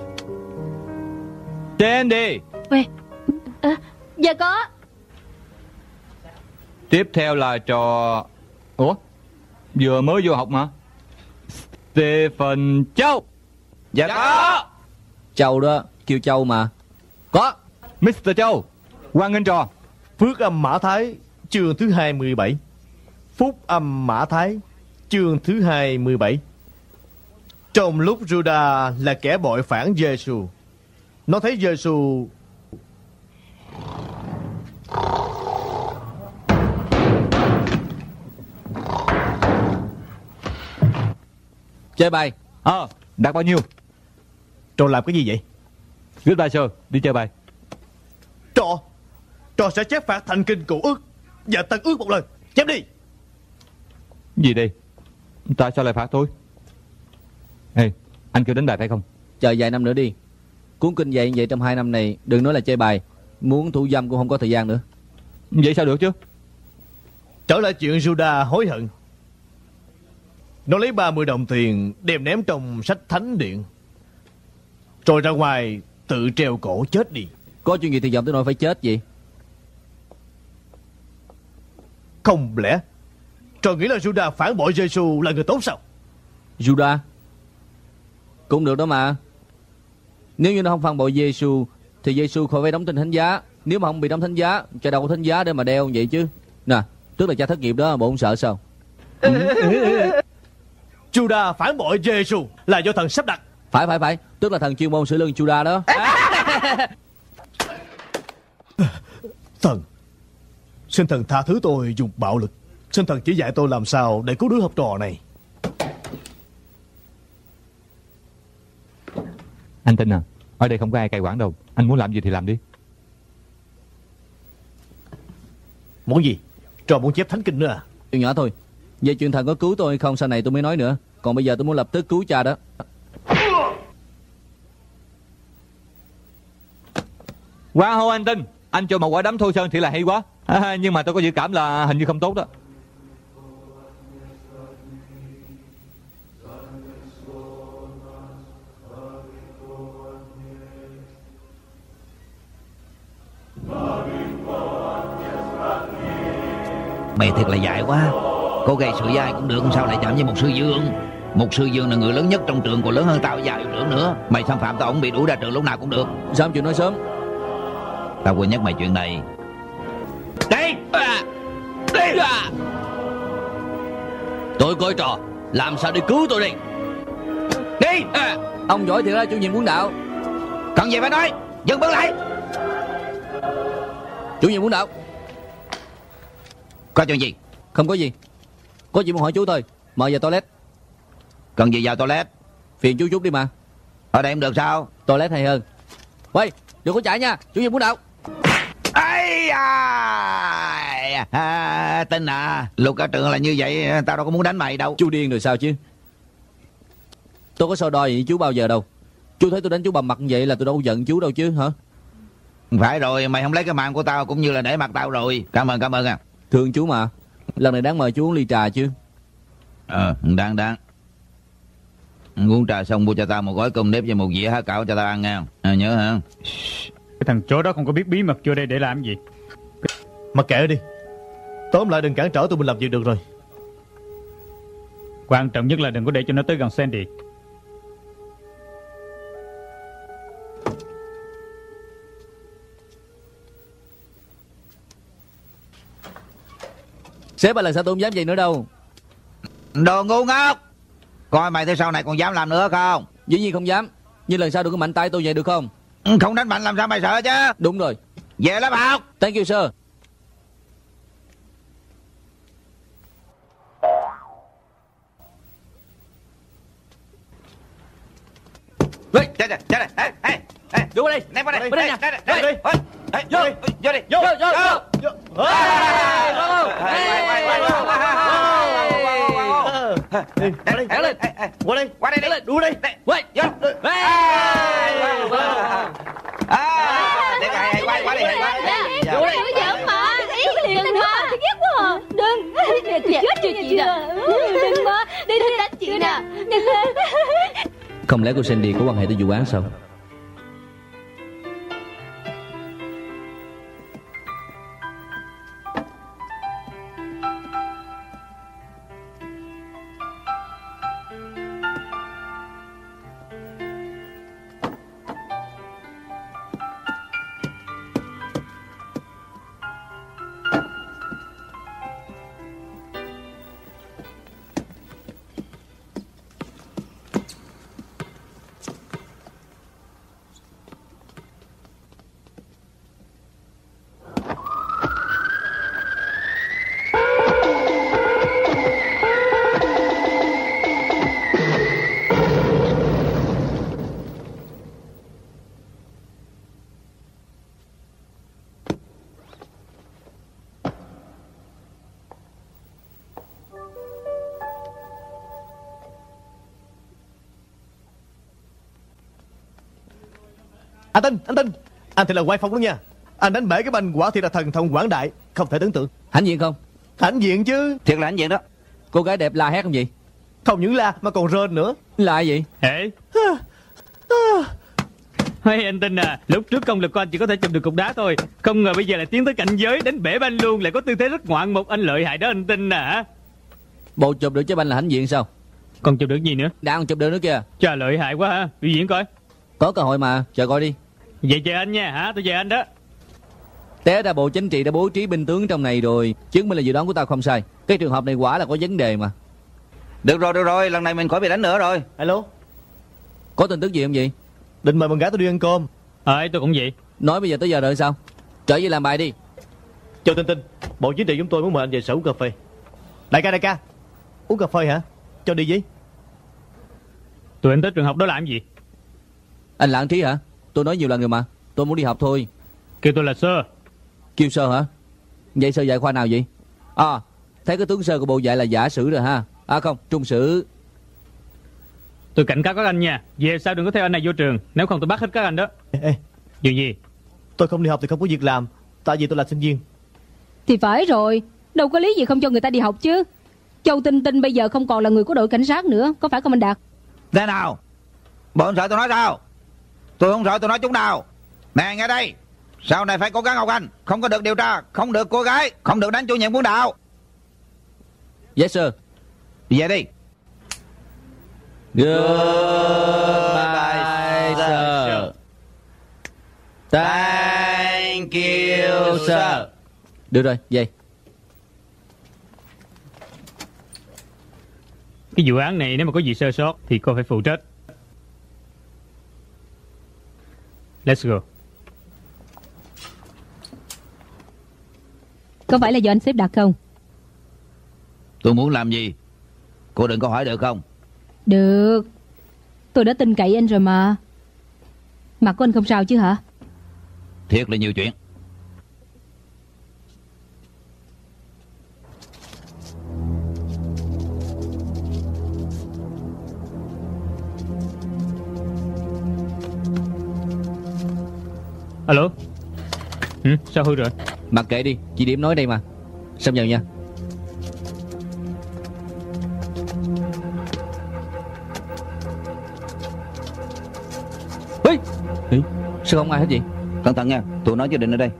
Dandy. Quê. À, dạ có. Tiếp theo là trò... Ủa? Vừa mới vô học mà. Stephen Châu. Dạ có. Châu đó, kêu Châu mà. Có. mít tơ Châu, hoan nghênh trò. Phước âm Mã Thái, chương thứ hai mươi bảy. Phúc âm Mã Thái, chương thứ hai mươi bảy. Trong lúc Judas là kẻ bội phản Giêsu, nó thấy Giêsu chơi bài. Ờ, à, đạt bao nhiêu? trò làm cái gì vậy? Goodbye sir, đi chơi bài. Trò Trò sẽ chép phạt thành kinh cựu ước và tân ước một lần. Chép đi. Gì đây? Tại sao lại phạt tôi? Ê, anh kêu đánh bài phải không? Chờ vài năm nữa đi. Cuốn kinh dạy vậy trong hai năm này, đừng nói là chơi bài, muốn thủ dâm cũng không có thời gian nữa. Vậy sao được chứ? Trở lại chuyện Judas hối hận. Nó lấy ba mươi đồng tiền đem ném trong sách thánh điện, rồi ra ngoài tự treo cổ chết đi. Có chuyện gì thì giọng tới nỗi phải chết vậy? Không lẽ Trò nghĩ là Judas phản bội Giêsu là người tốt sao? Judas cũng được đó mà. Nếu như nó không phản bội Giêsu thì Giêsu khỏi phải đóng tin thánh giá. Nếu mà không bị đóng thánh giá, cha đâu có thánh giá để mà đeo vậy chứ. Nè, tức là cha thất nghiệp đó, bộ không sợ sao? Judas phản bội Giêsu là do thần sắp đặt. Phải phải phải, tức là thần chuyên môn xử lưng Judas đó. Thần, xin thần tha thứ tôi dùng bạo lực. Xin thần chỉ dạy tôi làm sao để cứu đứa học trò này. Anh Tinh à, ở đây không có ai cai quản đâu. Anh muốn làm gì thì làm đi. Muốn gì? Trò muốn chép thánh kinh nữa à? Chuyện nhỏ thôi. Về chuyện thần có cứu tôi hay không sau này tôi mới nói nữa. Còn bây giờ tôi muốn lập tức cứu cha đó. Qua hô anh Tinh, anh cho một quả đấm thô sơn thì là hay quá. À, nhưng mà tôi có dự cảm là hình như không tốt đó. Mày thiệt là dại quá. Có gây sự với ai cũng được, sao lại chạm với một sư dương? Một sư dương là người lớn nhất trong trường, còn lớn hơn tao và hiệu trưởng nữa. Mày xâm phạm tao, ổng bị đuổi ra trường lúc nào cũng được. Sao chuyện nói sớm? Tao quên nhắc mày chuyện này. Đi à, đi à. Tôi coi trò làm sao để cứu tôi đi. Đi à. Ông giỏi thiệt là chủ nhiệm huấn đạo. Còn gì phải nói, dừng bước lại. Chủ nhiệm huấn đạo. Có chuyện gì? Không có gì. Có chuyện muốn hỏi chú thôi. Mời vào toilet. Cần gì vào toilet? Phiền chú chút đi mà. Ở đây em được sao? Toilet hay hơn. Quay, đừng có chạy nha, chủ nhiệm huấn đạo. Ây à, à, Tinh à, lúc ở trường là như vậy, tao đâu có muốn đánh mày đâu. Chú điên rồi sao chứ? Tôi có so đo với chú bao giờ đâu. Chú thấy tôi đánh chú bầm mặt như vậy là tôi đâu giận chú đâu chứ hả? Phải rồi, mày không lấy cái mạng của tao cũng như là để mặt tao rồi. Cảm ơn, cảm ơn à. Thương chú mà. Lần này đáng mời chú uống ly trà chứ. Ờ, đáng đáng. Uống trà xong mua cho tao một gói cơm nếp và một dĩa há cảo cho tao ăn nha. À, nhớ hả? Cái thằng chó đó không có biết bí mật vô đây để làm gì. Mặc kệ đi. Tóm lại đừng cản trở tụi mình làm việc được rồi. Quan trọng nhất là đừng có để cho nó tới gần Sandy. Sếp ơi, lần sau tôi không dám vậy nữa đâu. Đồ ngu ngốc. Coi mày tới sau này còn dám làm nữa không? Dĩ nhiên không dám. Nhưng lần sau đừng có mạnh tay tôi vậy được không? Không đánh mạnh làm sao mày sợ chứ? Đúng rồi. Về lớp học. Thank you sir. Ê, chết rồi, chết rồi. Ê, ê, ê. Vô qua đây. Ném qua đây. Qua đây nha. Đây, đây, đây. Vô, vô đi. Vô, vô, vô. Qua đây, qua đây, qua đây, qua đây, đua đây, quay, vô, à, để quay, quay, quay đi, quay, Đừng có giỡn mà. Ý liền lên mà. Ghét quá à. Đừng. Tôi chết rồi chị nè. Đừng mà. Đi đi đánh chị nè. Đừng. Không lẽ cô Sandy có quan hệ tới vụ án sao? Anh Tinh, anh Tinh, anh thì là quay phong luôn nha. Anh đánh bể cái banh quả thì là thần thông quảng đại, không thể tưởng tượng. Hãnh diện không? Hãnh diện chứ. Thiệt là hãnh diện đó. Cô gái đẹp la hét không vậy? Không những la mà còn rên nữa. Là gì? Hễ Hey, anh Tinh à, lúc trước công lực của anh chỉ có thể chụp được cục đá thôi, không ngờ bây giờ lại tiến tới cảnh giới đánh bể banh luôn, lại có tư thế rất ngoạn mục. Anh lợi hại đó anh Tinh à. Bộ chụp được trái banh là hãnh diện sao? Còn chụp được gì nữa? Đang chụp được nữa kìa. Trời, lợi hại quá ha. Biểu diễn coi. Có cơ hội mà, chờ coi đi. Vậy chờ anh nha hả, tôi chờ anh đó. Té ra Bộ Chính trị đã bố trí binh tướng trong này rồi, chứng minh là dự đoán của tao không sai. Cái trường hợp này quả là có vấn đề mà. Được rồi, được rồi, lần này mình khỏi bị đánh nữa rồi. Alo. Có tin tức gì không vậy? Định mời bạn gái tôi đi ăn cơm. Ờ, tôi cũng vậy. Nói bây giờ tới giờ rồi sao? Trở về làm bài đi. Châu Tinh Tinh, Bộ Chính trị chúng tôi muốn mời anh về sở uống cà phê. Đại ca, đại ca, uống cà phê hả? Cho đi với. Tụi anh tới trường học đó làm gì? Anh lãng trí hả? Tôi nói nhiều lần rồi mà. Tôi muốn đi học thôi. Kêu tôi là Sơ. Kêu Sơ hả? Vậy Sơ dạy khoa nào vậy? À, thấy cái tướng Sơ của Bộ dạy là giả sử rồi ha. À không, trung sử. Tôi cảnh cáo các anh nha, về sau đừng có theo anh này vô trường, nếu không tôi bắt hết các anh đó. Ê, ê. Chuyện gì? Tôi không đi học thì không có việc làm, tại vì tôi là sinh viên. Thì phải rồi, đâu có lý gì không cho người ta đi học chứ. Châu Tinh Tinh bây giờ không còn là người của đội cảnh sát nữa, có phải không anh Đạt? Thế nào? Bộ sợ tôi nói sao? Tôi không sợ tôi nói chúng nào. Nè nghe đây, sau này phải cố gắng học hành, không có được điều tra, không được cô gái, không được đánh chủ nhiệm quân đạo. Yes sir. Về đi. Goodbye sir. Thank you sir. Được rồi, về. Cái vụ án này nếu mà có gì sơ sót thì cô phải phụ trách. Let's go. Có phải là do anh sếp đặt không? Tôi muốn làm gì? Cô đừng có hỏi được không? Được. Tôi đã tin cậy anh rồi mà. Mặt của anh không sao chứ hả? Thiệt là nhiều chuyện. Alo. Ừ, sao hư rồi? Mặc kệ đi, chị Điểm nói đây mà. Xong vào nha. Ê! Ê! Sao không ai hết vậy? Cẩn thận nha, tụi nó chưa định ở đây.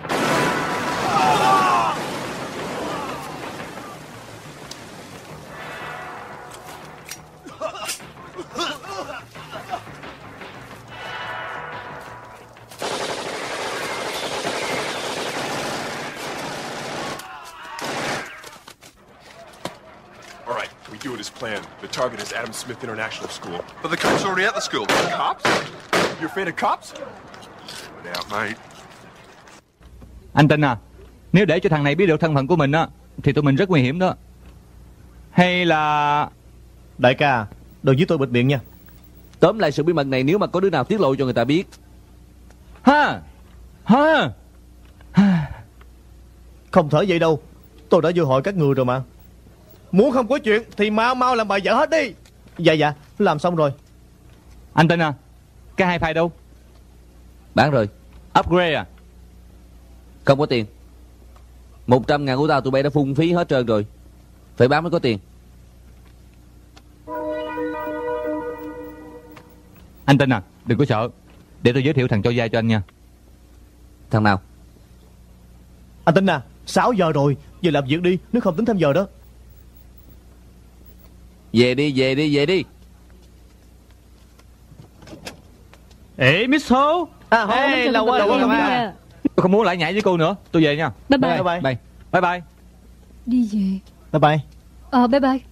The target is Adam Smith International School. But the cops are already at the school. Cops? You're a fan of cops? Get out, mate. Anh Tinh à, nếu để cho thằng này biết được thân phận của mình á thì tụi mình rất nguy hiểm đó. Hay là... Đại ca, đừng với tôi bịt miệng nha. Tóm lại sự bí mật này nếu mà có đứa nào tiết lộ cho người ta biết. Ha! Ha! Không thể vậy đâu. Tôi đã vô hội các người rồi mà. Muốn không có chuyện thì mau mau làm bài vở hết đi. Dạ dạ, làm xong rồi. Anh Tinh à, cái hai file đâu? Bán rồi. Upgrade à? Không có tiền. Một trăm ngàn của tao tụi bay đã phung phí hết trơn rồi. Phải bán mới có tiền. Anh Tinh à, đừng có sợ. Để tôi giới thiệu thằng cho vai cho anh nha. Thằng nào? Anh Tinh à, sáu giờ rồi, giờ làm việc đi, nếu không tính thêm giờ đó. Về đi, về đi, về đi. Ê, Miss Ho. À, Ho, hey, lâu quá, lâu quá, lâu quá. Tôi không muốn lại nhảy với cô nữa. Tôi về nha. Bye bye. Bye bye. Bye bye. Bye. Đi về. Bye bye. Ờ, bye bye.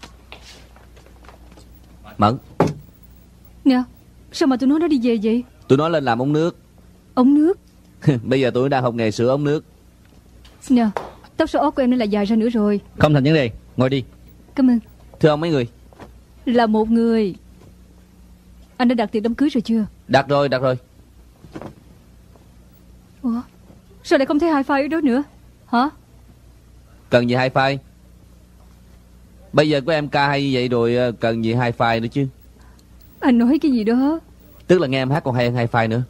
Mẫn. Nè, sao mà tụi nó nói đi về vậy? Tụi nó lên làm ống nước. Ống nước? Bây giờ tụi nó đang học nghề sửa ống nước. Nè, tóc số ốc của em nó là dài ra nữa rồi. Không thành vấn đề, ngồi đi. Cảm ơn. Thưa ông mấy người? Là một người. Anh đã đặt tiệc đám cưới rồi chưa? Đặt rồi, đặt rồi. Ủa, sao lại không thấy hai file ở đó nữa? Hả? Cần gì hai file? Bây giờ có em ca hay như vậy rồi, cần gì hai file nữa chứ? Anh nói cái gì đó? Tức là nghe em hát còn hay hơn hai file nữa.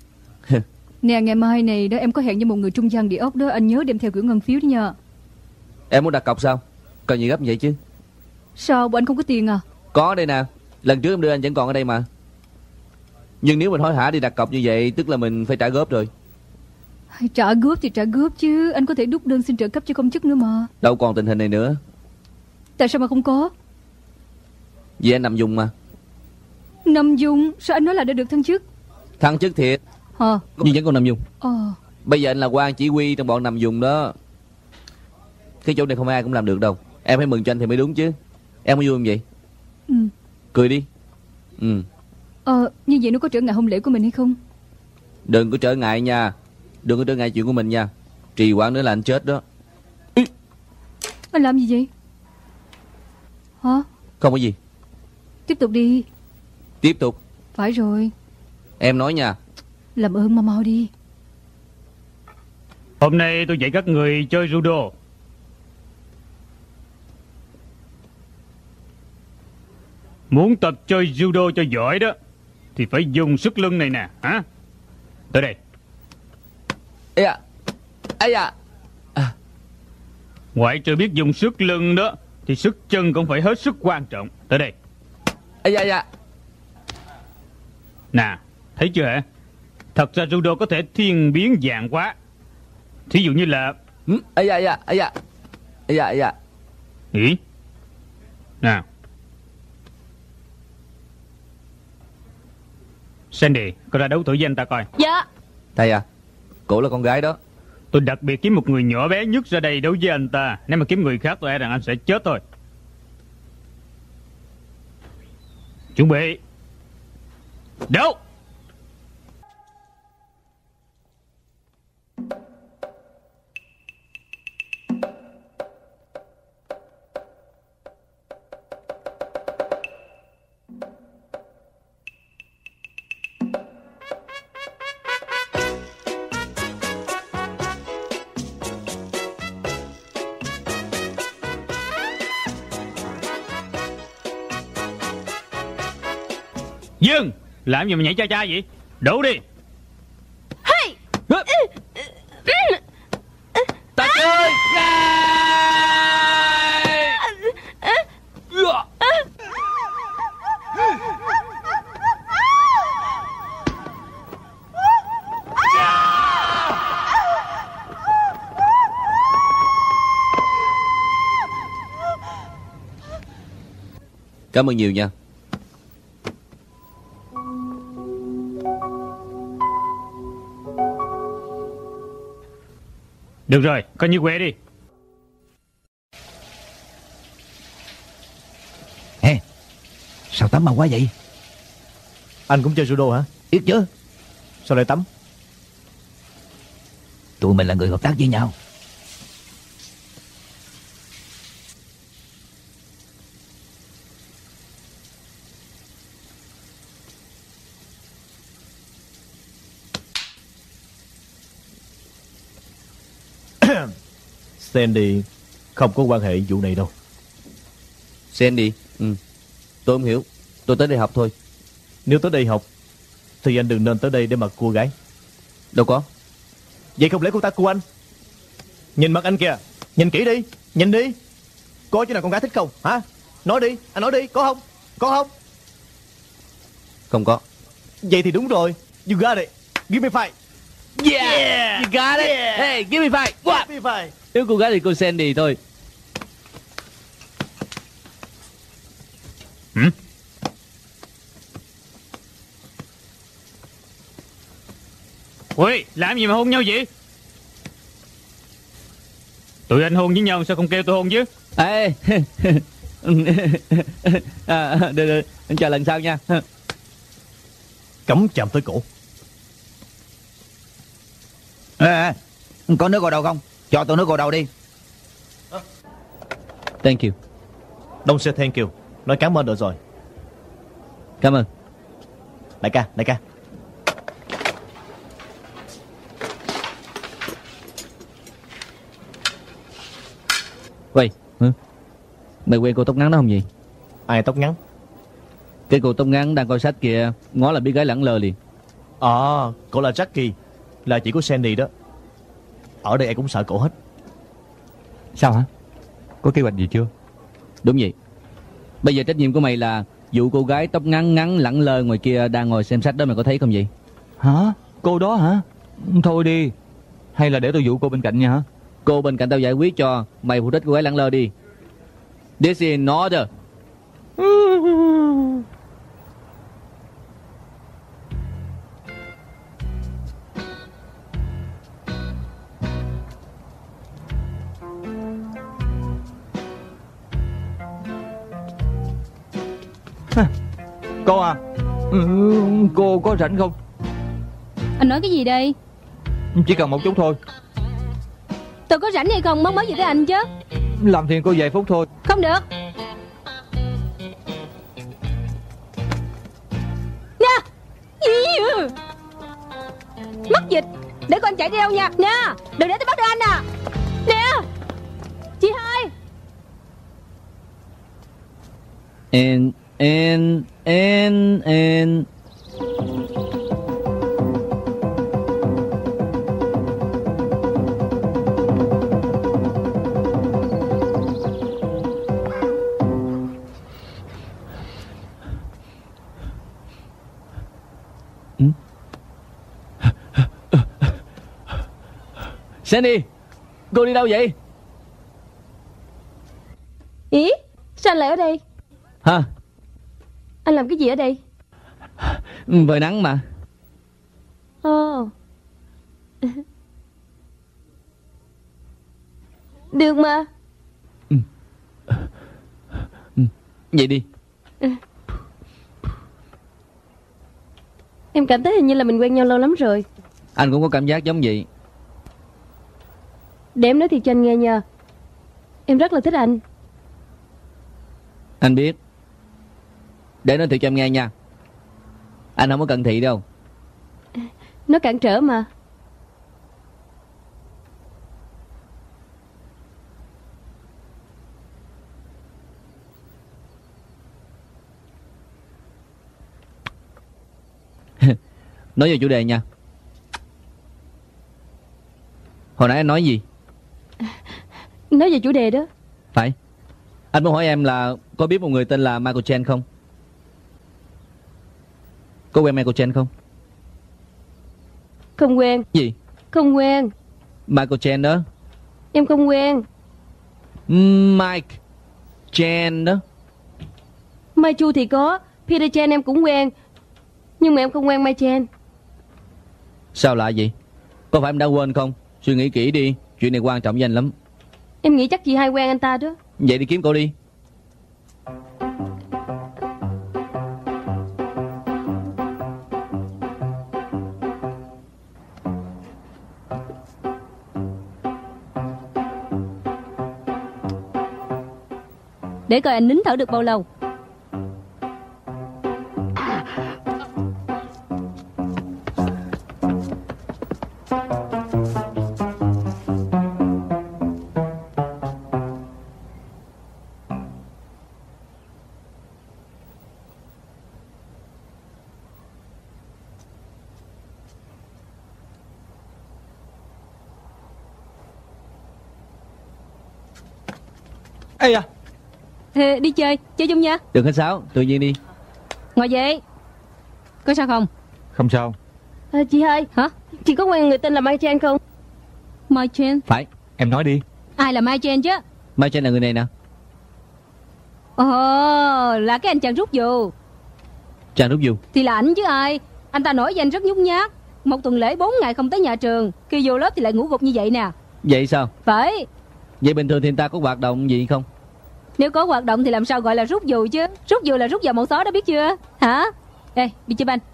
Nè, ngày mai này đó em có hẹn với một người trung gian địa ốc đó. Anh nhớ đem theo kiểu ngân phiếu đó nha. Em muốn đặt cọc sao? Cần gì gấp vậy chứ? Sao bộ anh không có tiền à? Có đây nè. Lần trước em đưa anh vẫn còn ở đây mà. Nhưng nếu mình hối hả đi đặt cọc như vậy, tức là mình phải trả góp rồi. Trả góp thì trả góp chứ. Anh có thể đút đơn xin trợ cấp cho công chức nữa mà. Đâu còn tình hình này nữa. Tại sao mà không có? Vì anh nằm dùng mà. Nằm dùng? Sao anh nói là đã được thăng chức? Thăng chức thiệt. Hả? Nhưng vẫn còn nằm dùng. Ờ. Bây giờ anh là quan chỉ huy trong bọn nằm dùng đó. Cái chỗ này không ai cũng làm được đâu. Em phải mừng cho anh thì mới đúng chứ. Em có vui không vậy? Ừ. Cười đi. Ừ. Ờ, như vậy nó có trở ngại hôn lễ của mình hay không? Đừng có trở ngại nha. Đừng có trở ngại chuyện của mình nha. Trì hoãn nữa là anh chết đó. Anh làm gì vậy? Hả? Không có gì. Tiếp tục đi. Tiếp tục. Phải rồi. Em nói nha. Làm ơn mà mau đi. Hôm nay tôi dạy các người chơi judo. Muốn tập chơi judo cho giỏi đó thì phải dùng sức lưng này nè, hả? Tới đây. Ê à. Ê à. À. Ngoại trừ biết dùng sức lưng đó thì sức chân cũng phải hết sức quan trọng. Tới đây. Ê da da. Nè, thấy chưa hả? Thật ra judo có thể thiên biến dạng quá. Thí dụ như là... Ê da da. Ê da. Ê da ê da. Ý. Nào. Sandy, cô ra đấu thử với anh ta coi. Dạ. Thầy à, cổ là con gái đó. Tôi đặc biệt kiếm một người nhỏ bé nhất ra đây đấu với anh ta. Nếu mà kiếm người khác tôi e rằng anh sẽ chết thôi. Chuẩn bị. Đấu. Dương, làm gì mà nhảy cha cha vậy? Đổ đi. Hey. Ta chơi. Cảm ơn nhiều nha. Được rồi, coi như quẹ đi. Ê, sao tắm mà quá vậy? Anh cũng chơi judo hả? Biết chứ. Sao lại tắm? Tụi mình là người hợp tác với nhau. Sandy không có quan hệ vụ này đâu. Sandy? Ừ. Tôi không hiểu. Tôi tới đây học thôi. Nếu tới đây học thì anh đừng nên tới đây để mà cua gái. Đâu có. Vậy không lẽ cô ta cua anh? Nhìn mặt anh kìa. Nhìn kỹ đi. Nhìn đi. Có chỗ nào con gái thích không hả? Nói đi. Anh nói đi. Có không? Có không? Không có. Vậy thì đúng rồi. You got it. Give me five. Yeah, yeah. You got it. Yeah. Hey, give me five. What? Give me five. Nếu cô gái thì cô Sandy thôi. Ừ? Ui, làm gì mà hôn nhau vậy? Tụi anh hôn với nhau sao không kêu tôi hôn chứ? Ê. À, được, được. Anh chờ lần sau nha. Cấm chạm tới cổ. Ê, có nước gội đầu không? Cho tôi nước gội đầu đi. Thank you. Don't say thank you. Nói cảm ơn được rồi. Cảm ơn. Đại ca, đại ca. Quay. Ừ. Mày quen cô tóc ngắn đó không gì? Ai tóc ngắn? Cái cô tóc ngắn đang coi sách kìa. Ngó là biết gái lẳng lơ liền. À, cổ là Jackie. Là chị của Sandy đó. Ở đây ai cũng sợ cổ hết. Sao hả? Có kế hoạch gì chưa? Đúng vậy. Bây giờ trách nhiệm của mày là vụ cô gái tóc ngắn ngắn lẳng lơ ngoài kia đang ngồi xem sách đó, mày có thấy không vậy? Hả? Cô đó hả? Thôi đi. Hay là để tôi dụ cô bên cạnh nha hả? Cô bên cạnh tao giải quyết cho. Mày phụ trách cô gái lẳng lơ đi. This is an order. Cô à, ừ, cô có rảnh không? Anh nói cái gì đây? Chỉ cần một chút thôi. Tôi có rảnh hay không mới mới gì tới anh chứ. Làm phiền cô vài phút thôi. Không được. Nè, mất dịch. Để con chạy theo nha. Nè, đừng để tôi bắt được anh à. Nè, chị hai. And and and and Sandy, cô đi đâu vậy? Ý, sao anh lại ở đây? Hả? Anh làm cái gì ở đây? Vời nắng mà. Ồ. Được mà. Ừ. Ừ. Vậy đi. Ừ. Em cảm thấy hình như là mình quen nhau lâu lắm rồi. Anh cũng có cảm giác giống vậy. Để em nói thiệt cho anh nghe nha. Em rất là thích anh. Anh biết. Để nói thiệt cho em nghe nha. Anh không có cận thị đâu. Nó cản trở mà. Nói về chủ đề nha. Hồi nãy anh nói gì? Nói về chủ đề đó. Phải. Anh muốn hỏi em là có biết một người tên là Michael Chen không? Có quen Michael Chen không? Không quen. Gì? Không quen. Michael Chen đó. Em không quen. Mike Chen đó. Mai Chu thì có. Peter Chen em cũng quen. Nhưng mà em không quen Mai Chen. Sao lạ vậy? Có phải em đã quên không? Suy nghĩ kỹ đi. Chuyện này quan trọng với anh lắm. Em nghĩ chắc chị hai quen anh ta đó. Vậy đi kiếm cậu đi. Để coi anh nín thở được bao lâu. Ê à, Ê, đi chơi, chơi chung nha. Đừng khách sáo, tự nhiên đi. Ngồi dậy. Có sao không? không sao. À, chị hai. Hả? Chị có quen người tên là Mai Chen không? Mai Chen? Phải. Em nói đi. Ai là Mai Chen chứ? Mai Chen là người này nè. Ồ, là cái anh chàng rút dù. Chàng rút dù? Thì là ảnh chứ ai. Anh ta nổi danh rất nhút nhát. Một tuần lễ bốn ngày không tới nhà trường. Khi vô lớp thì lại ngủ gục như vậy nè. Vậy sao? Phải. Vậy bình thường thì người ta có hoạt động gì không? Nếu có hoạt động thì làm sao gọi là rút dù chứ. Rút dù là rút vào màu xó đó biết chưa? Hả? Ê, đi chơi banh.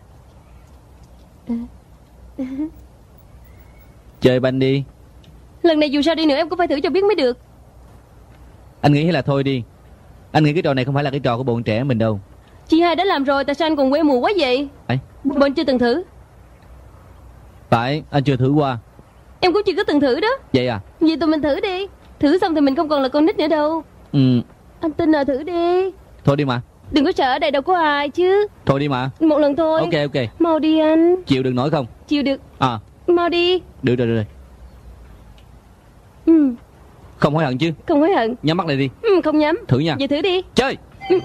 Chơi banh đi. Lần này dù sao đi nữa em cũng phải thử cho biết mới được. Anh nghĩ hay là thôi đi. Anh nghĩ cái trò này không phải là cái trò của bọn trẻ mình đâu. Chị hai đã làm rồi, tại sao anh còn quê mùa quá vậy? Ấy. Bọn chưa từng thử. Phải, anh chưa thử qua. Em cũng chưa có từng thử đó. Vậy à? Vậy tụi mình thử đi. Thử xong thì mình không còn là con nít nữa đâu. Ừ. Anh tin là thử đi. Thôi đi mà. Đừng có sợ, ở đây đâu có ai chứ. Thôi đi mà. Một lần thôi. Ok ok. Mau đi anh. Chịu đừng nổi không? Chịu được. À. Mau đi. Được rồi được rồi. Ừ. Không hối hận chứ? Không hối hận. Nhắm mắt lại đi. Ừ, không nhắm. Thử nha. Vậy thử đi. Chơi. Ừ.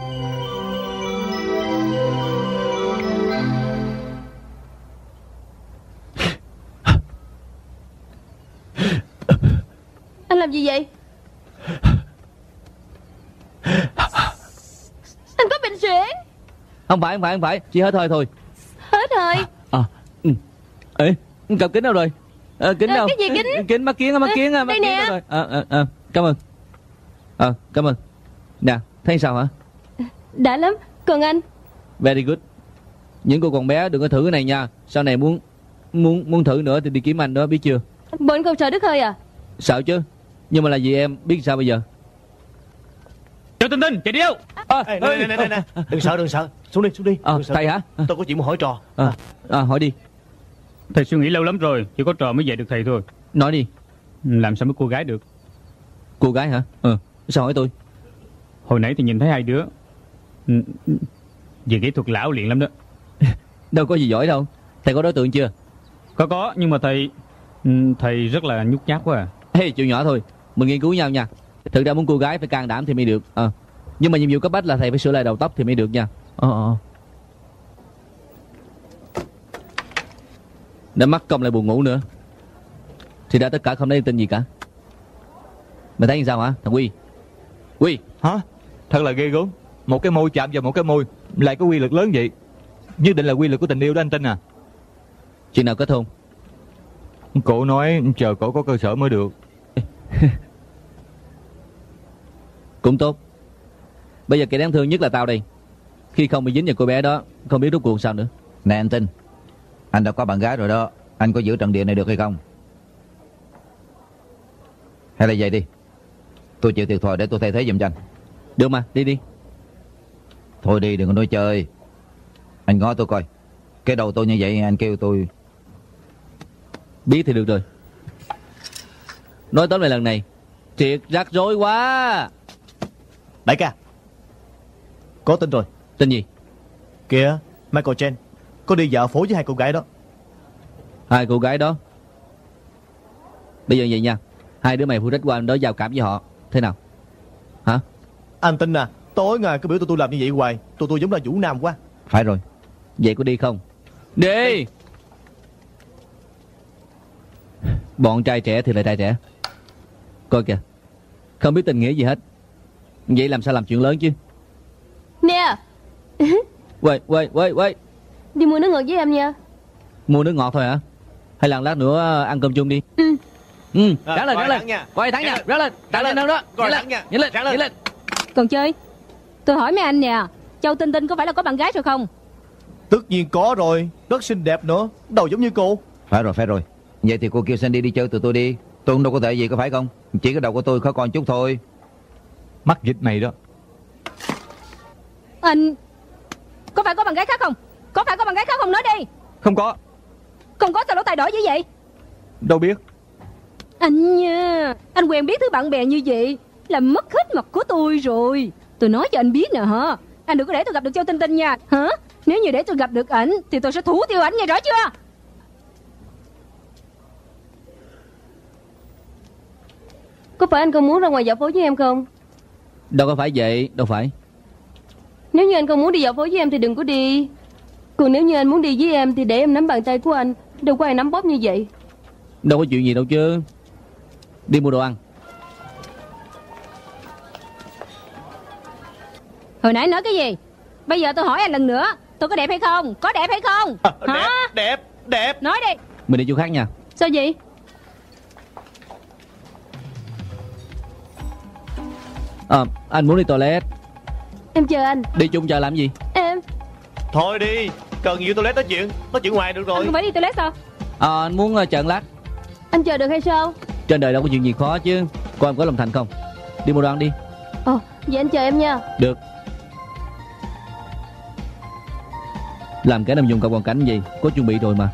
Anh làm gì vậy? Anh có bệnh suyễn. Không phải, không phải, không phải. Chỉ hết hơi thôi. Hết rồi. À, ừ. Ê, cặp kính đâu rồi? À, kính à, đâu? Cái gì kính? Kính mắt kiến, mắt kiến, mắt đây kiến nè. đâu rồi? À, à, à, cảm ơn. À, cảm ơn. Nè, thấy sao hả? Đã lắm. Còn anh? Very good. Những cô còn bé đừng có thử cái này nha. Sau này muốn muốn muốn thử nữa thì đi kiếm anh đó, biết chưa? Bộ anh không sợ đứt hơi à? Sợ chứ. Nhưng mà là gì em biết sao bây giờ? Châu Tinh Tinh, chạy đi đâu? À, Ê, nè, nè, nè, nè. Đừng sợ, đừng sợ. Xuống đi, xuống đi. À, Đừng sợ. thầy hả? Tôi có chuyện muốn hỏi trò. À, à, hỏi đi. Thầy suy nghĩ lâu lắm rồi, chỉ có trò mới dạy được thầy thôi. Nói đi. Làm sao mới cô gái được? Cô gái hả? Ừ. Sao hỏi tôi? Hồi nãy thì nhìn thấy hai đứa về kỹ thuật lão luyện lắm đó. Đâu có gì giỏi đâu. Thầy có đối tượng chưa? Có có, nhưng mà thầy Thầy rất là nhút nhát quá à. Hey, chuyện nhỏ thôi. Mình nghiên cứu nhau nha. Thực ra muốn cô gái phải can đảm thì mới được. À. Nhưng mà nhiệm vụ cấp bách là thầy phải sửa lại đầu tóc thì mới được nha. Ờ ờ Đã mắc công lại buồn ngủ nữa. Thì đã tất cả không lấy tin gì cả. Mày thấy như sao hả thằng Quy? Quy hả? Thật là ghê gớm. Một cái môi chạm vào một cái môi lại có quy lực lớn vậy. Nhất định là quy lực của tình yêu đó anh Tinh à. Chuyện nào kết hôn? Cổ nói chờ cổ có cơ sở mới được. Cũng tốt. Bây giờ kẻ đáng thương nhất là tao đây. Khi không bị dính vào cô bé đó, không biết rốt cuộc sao nữa. Nè anh Tinh, anh đã có bạn gái rồi đó. Anh có giữ trận địa này được hay không? Hay là vậy đi, tôi chịu thiệt thòi để tôi thay thế giùm cho anh. Được mà, đi đi. Thôi đi, đừng có nói chơi. Anh ngó tôi coi. Cái đầu tôi như vậy anh kêu tôi. Biết thì được rồi. Nói tóm lại lần này thiệt rắc rối quá. Đại ca, có tin rồi. Tin gì? Kìa, Michael Chen có đi dạo phố với hai cô gái đó. Hai cô gái đó? Bây giờ vậy nha, hai đứa mày phụ trách qua anh đó giao cảm với họ. Thế nào? Hả? Anh tin à, tối ngày cứ biểu tụi tôi làm như vậy hoài. Tụi tôi giống là vũ nam quá. Phải rồi. Vậy có đi không? Đi, đi. Bọn trai trẻ thì là trai trẻ. Coi kìa, không biết tình nghĩa gì hết. Vậy làm sao làm chuyện lớn chứ. Nè. Quay, quay, quay, quay. Đi mua nước ngọt với em nha. Mua nước ngọt thôi hả? Hay là lát nữa ăn cơm chung đi. Ừ. Ừ, à, ráng lên, ráng lên. Coi thắng nha, ráng lên, ráng lên đâu đó. Nhanh lên, nhanh lên, nhanh lên. Còn chơi? Tôi hỏi mấy anh nè, Châu Tinh Tinh có phải là có bạn gái rồi không? Tất nhiên có rồi, rất xinh đẹp nữa, đầu giống như cô. Phải rồi, phải rồi. Vậy thì cô kêu Sandy đi chơi tụi tôi đi. Tôi không đâu có thể gì, có phải không? Chỉ cái đầu của tôi khó con chút thôi. Mắc dịch mày đó. Anh có phải có bạn gái khác không? Có phải có bạn gái khác không, nói đi. Không có. Không có sao lỗ tài đỏ như vậy? Đâu biết. Anh nha, anh quen biết thứ bạn bè như vậy làm mất hết mặt của tôi rồi. Tôi nói cho anh biết nè hả, anh đừng có để tôi gặp được Châu Tinh Tinh nha. Hả? Nếu như để tôi gặp được ảnh thì tôi sẽ thủ tiêu ảnh, nghe rõ chưa? Có phải anh không muốn ra ngoài dạo phố với em không? Đâu có phải vậy, đâu phải. Nếu như anh không muốn đi dạo phố với em thì đừng có đi. Còn nếu như anh muốn đi với em thì để em nắm bàn tay của anh. Đâu có ai nắm bóp như vậy. Đâu có chuyện gì đâu chứ. Đi mua đồ ăn. Hồi nãy nói cái gì? Bây giờ tôi hỏi anh lần nữa, tôi có đẹp hay không? Có đẹp hay không? À, hả? đẹp, đẹp, đẹp. Nói đi. Mình đi chỗ khác nha. Sao vậy? À, anh muốn đi toilet. Em chờ anh. Đi chung chờ làm gì? Em. Thôi đi, cần gì toilet nói chuyện. Nói chuyện ngoài được rồi. Anh không phải đi toilet sao? À, anh muốn uh, chờ lát. Anh chờ được hay sao? Trên đời đâu có chuyện gì khó chứ. Coi em có lòng thành không. Đi mua đồ ăn đi. Ồ, vậy anh chờ em nha. Được. Làm cái nam dùng cầu hoàn cảnh gì có chuẩn bị rồi mà.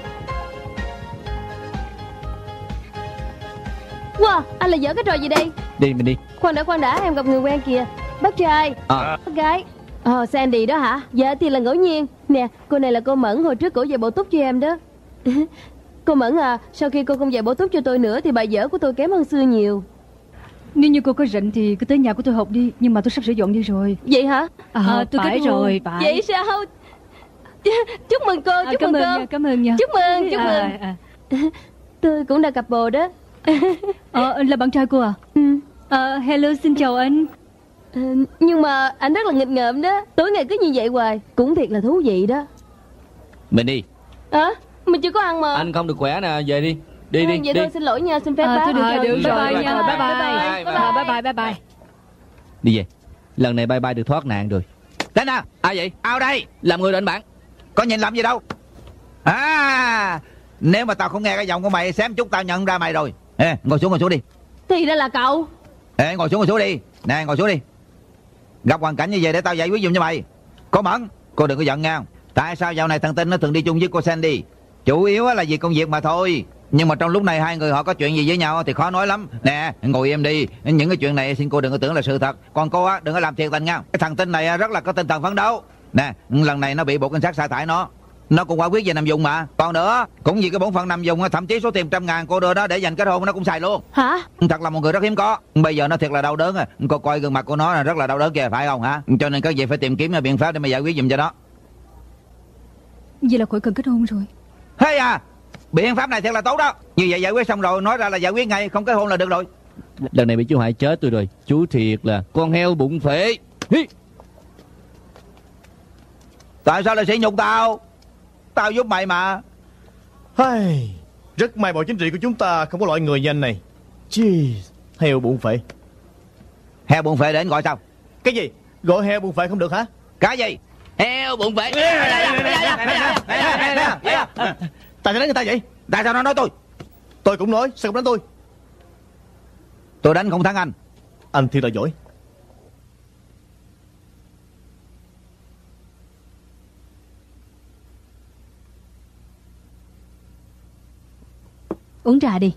Wow, anh là dở cái trò gì đây? Đi mình đi. Khoan đã khoan đã, em gặp người quen kìa. Bác trai. À. Bác gái. Ờ Sandy đó hả? Dạ thì là ngẫu nhiên. Nè cô này là cô Mẫn, hồi trước cổ dạy bổ túc cho em đó. Cô Mẫn à, sau khi cô không dạy bổ túc cho tôi nữa thì bài vở của tôi kém hơn xưa nhiều. Nếu như cô có rảnh thì cứ tới nhà của tôi học đi. Nhưng mà tôi sắp sửa dọn đi rồi. Vậy hả? À, à tôi phải rồi phải. Vậy sao? Chúc mừng cô, chúc à, mừng cô. Nha, cảm ơn nha. Chúc mừng, chúc mừng. à, à. Tôi cũng đã cặp bồ đó. Ờ anh là bạn trai cô à? Ừ. À, hello xin chào anh. À, nhưng mà anh rất là nghịch ngợm đó. Tối ngày cứ như vậy hoài. Cũng thiệt là thú vị đó. Mình đi. À, mình chưa có ăn mà. Anh không được khỏe nè, về đi. Đi à, đi. Vậy đi. thôi xin lỗi nha, xin phép à, bác. Thôi được à, rồi, được rồi, rồi, rồi, nha. rồi, Bye bye. bye, Bye bye, bye bye, bye. Đi về. Lần này bye bye được thoát nạn rồi. Tên à? Ai vậy? Ao đây. Làm người định bạn. Có nhìn làm gì đâu. À, nếu mà tao không nghe cái giọng của mày, xém chút tao nhận ra mày rồi. Ê, ngồi xuống ngồi xuống đi. Thì ra là cậu. Ê, ngồi xuống ngồi xuống đi. Nè, ngồi xuống đi. Gặp hoàn cảnh như vậy để tao giải quyết giùm cho mày. Cô Mẫn, cô đừng có giận nha. Tại sao dạo này thằng Tinh nó thường đi chung với cô Sandy? Chủ yếu là vì công việc mà thôi. Nhưng mà trong lúc này hai người họ có chuyện gì với nhau thì khó nói lắm. Nè, ngồi im đi. Những cái chuyện này xin cô đừng có tưởng là sự thật. Còn cô á, đừng có làm thiệt tình nha. Cái thằng Tinh này rất là có tinh thần phấn đấu. Nè, lần này nó bị bộ cảnh sát sa thải nó. Nó cũng quả quyết về nằm vùng mà. Còn nữa, cũng vì cái bổn phận nằm vùng, thậm chí số tiền trăm ngàn cô đưa đó để dành kết hôn nó cũng xài luôn. Hả? Thật là một người rất hiếm có. Bây giờ nó thiệt là đau đớn à. Cô coi gương mặt của nó là rất là đau đớn kìa, phải không hả? Cho nên các vị phải tìm kiếm biện pháp để mà giải quyết giùm cho nó. Vậy là khỏi cần kết hôn rồi. Hey à, biện pháp này thiệt là tốt đó. Như vậy giải quyết xong rồi, nói ra là giải quyết ngay, không kết hôn là được rồi. Lần này bị chú Hải chết tôi rồi. Chú thiệt là con heo bụng phệ. Hi. Tại sao lại sỉ nhục tao? Tao giúp mày mà. Hey, rất may bộ chính trị của chúng ta không có loại người như anh này. Jeez, heo bụng phệ. Heo bụng phệ để anh gọi sao? Cái gì? Gọi heo bụng phệ không được hả? Cái gì? Heo bụng phệ. Tại sao đánh người ta vậy? Tại sao nó nói tôi? Tôi cũng nói, sao không đánh tôi? Tôi đánh không thắng anh. Anh thiệt là giỏi. Uống trà đi.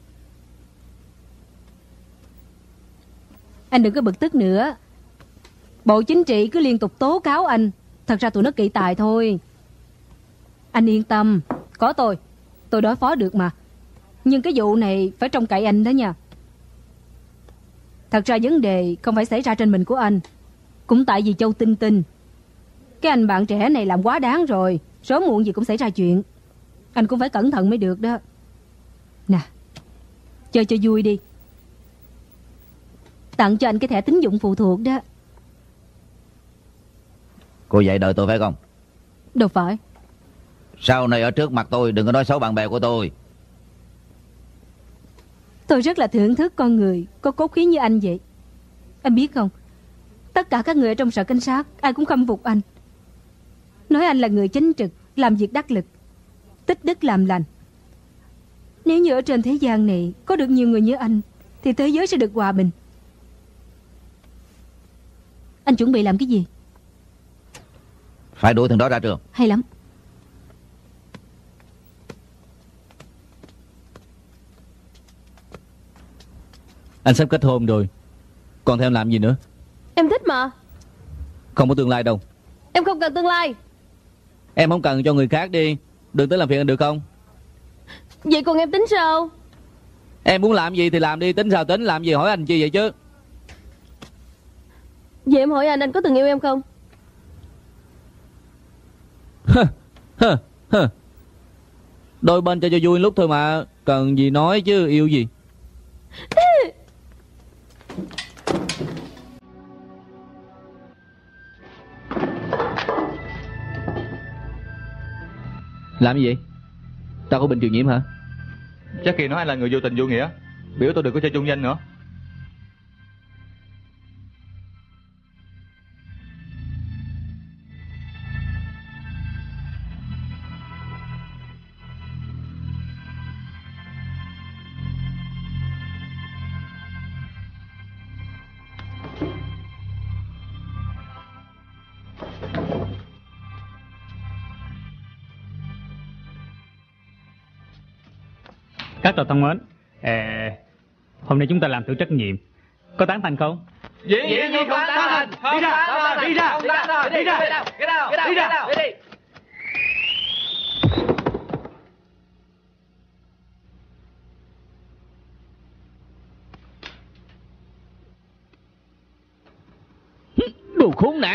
Anh đừng có bực tức nữa. Bộ chính trị cứ liên tục tố cáo anh. Thật ra tụi nó kỵ tài thôi. Anh yên tâm, có tôi, tôi đối phó được mà. Nhưng cái vụ này phải trông cậy anh đó nha. Thật ra vấn đề không phải xảy ra trên mình của anh. Cũng tại vì Châu Tinh Tinh. Cái anh bạn trẻ này làm quá đáng rồi. Sớm muộn gì cũng xảy ra chuyện. Anh cũng phải cẩn thận mới được đó. Nè, chơi cho vui đi. Tặng cho anh cái thẻ tín dụng phụ thuộc đó. Cô dạy đời tôi phải không? Đâu phải. Sau này ở trước mặt tôi đừng có nói xấu bạn bè của tôi. Tôi rất là thưởng thức con người có cốt khí như anh vậy. Anh biết không, tất cả các người ở trong sở cảnh sát ai cũng khâm phục anh. Nói anh là người chính trực, làm việc đắc lực, tích đức làm lành. Nếu như ở trên thế gian này có được nhiều người như anh thì thế giới sẽ được hòa bình. Anh chuẩn bị làm cái gì? Phải đuổi thằng đó ra trường. Hay lắm. Anh sắp kết hôn rồi, còn theo làm gì nữa? Em thích mà. Không có tương lai đâu. Em không cần tương lai. Em không cần cho người khác đi. Đừng tới làm phiền anh được không? Vậy còn em tính sao? Em muốn làm gì thì làm đi. Tính sao tính, làm gì hỏi anh chi vậy chứ? Vậy em hỏi anh, anh có từng yêu em không? Hơ, hơ, hơ. Đôi bên cho cho vui lúc thôi mà. Cần gì nói chứ, yêu gì. Làm gì vậy? Tao có bệnh truyền nhiễm hả? Chắc kỳ nói anh là người vô tình vô nghĩa. Biểu tôi đừng có chơi chung danh nữa. Các tàu thân mến, à, hôm nay chúng ta làm thử trắc nghiệm. Có tán thành không? Dĩ nhiên không tán thành. Đi ra, đi ra, đi ra, đi ra, đi ra, đi ra. Đồ khốn nạn.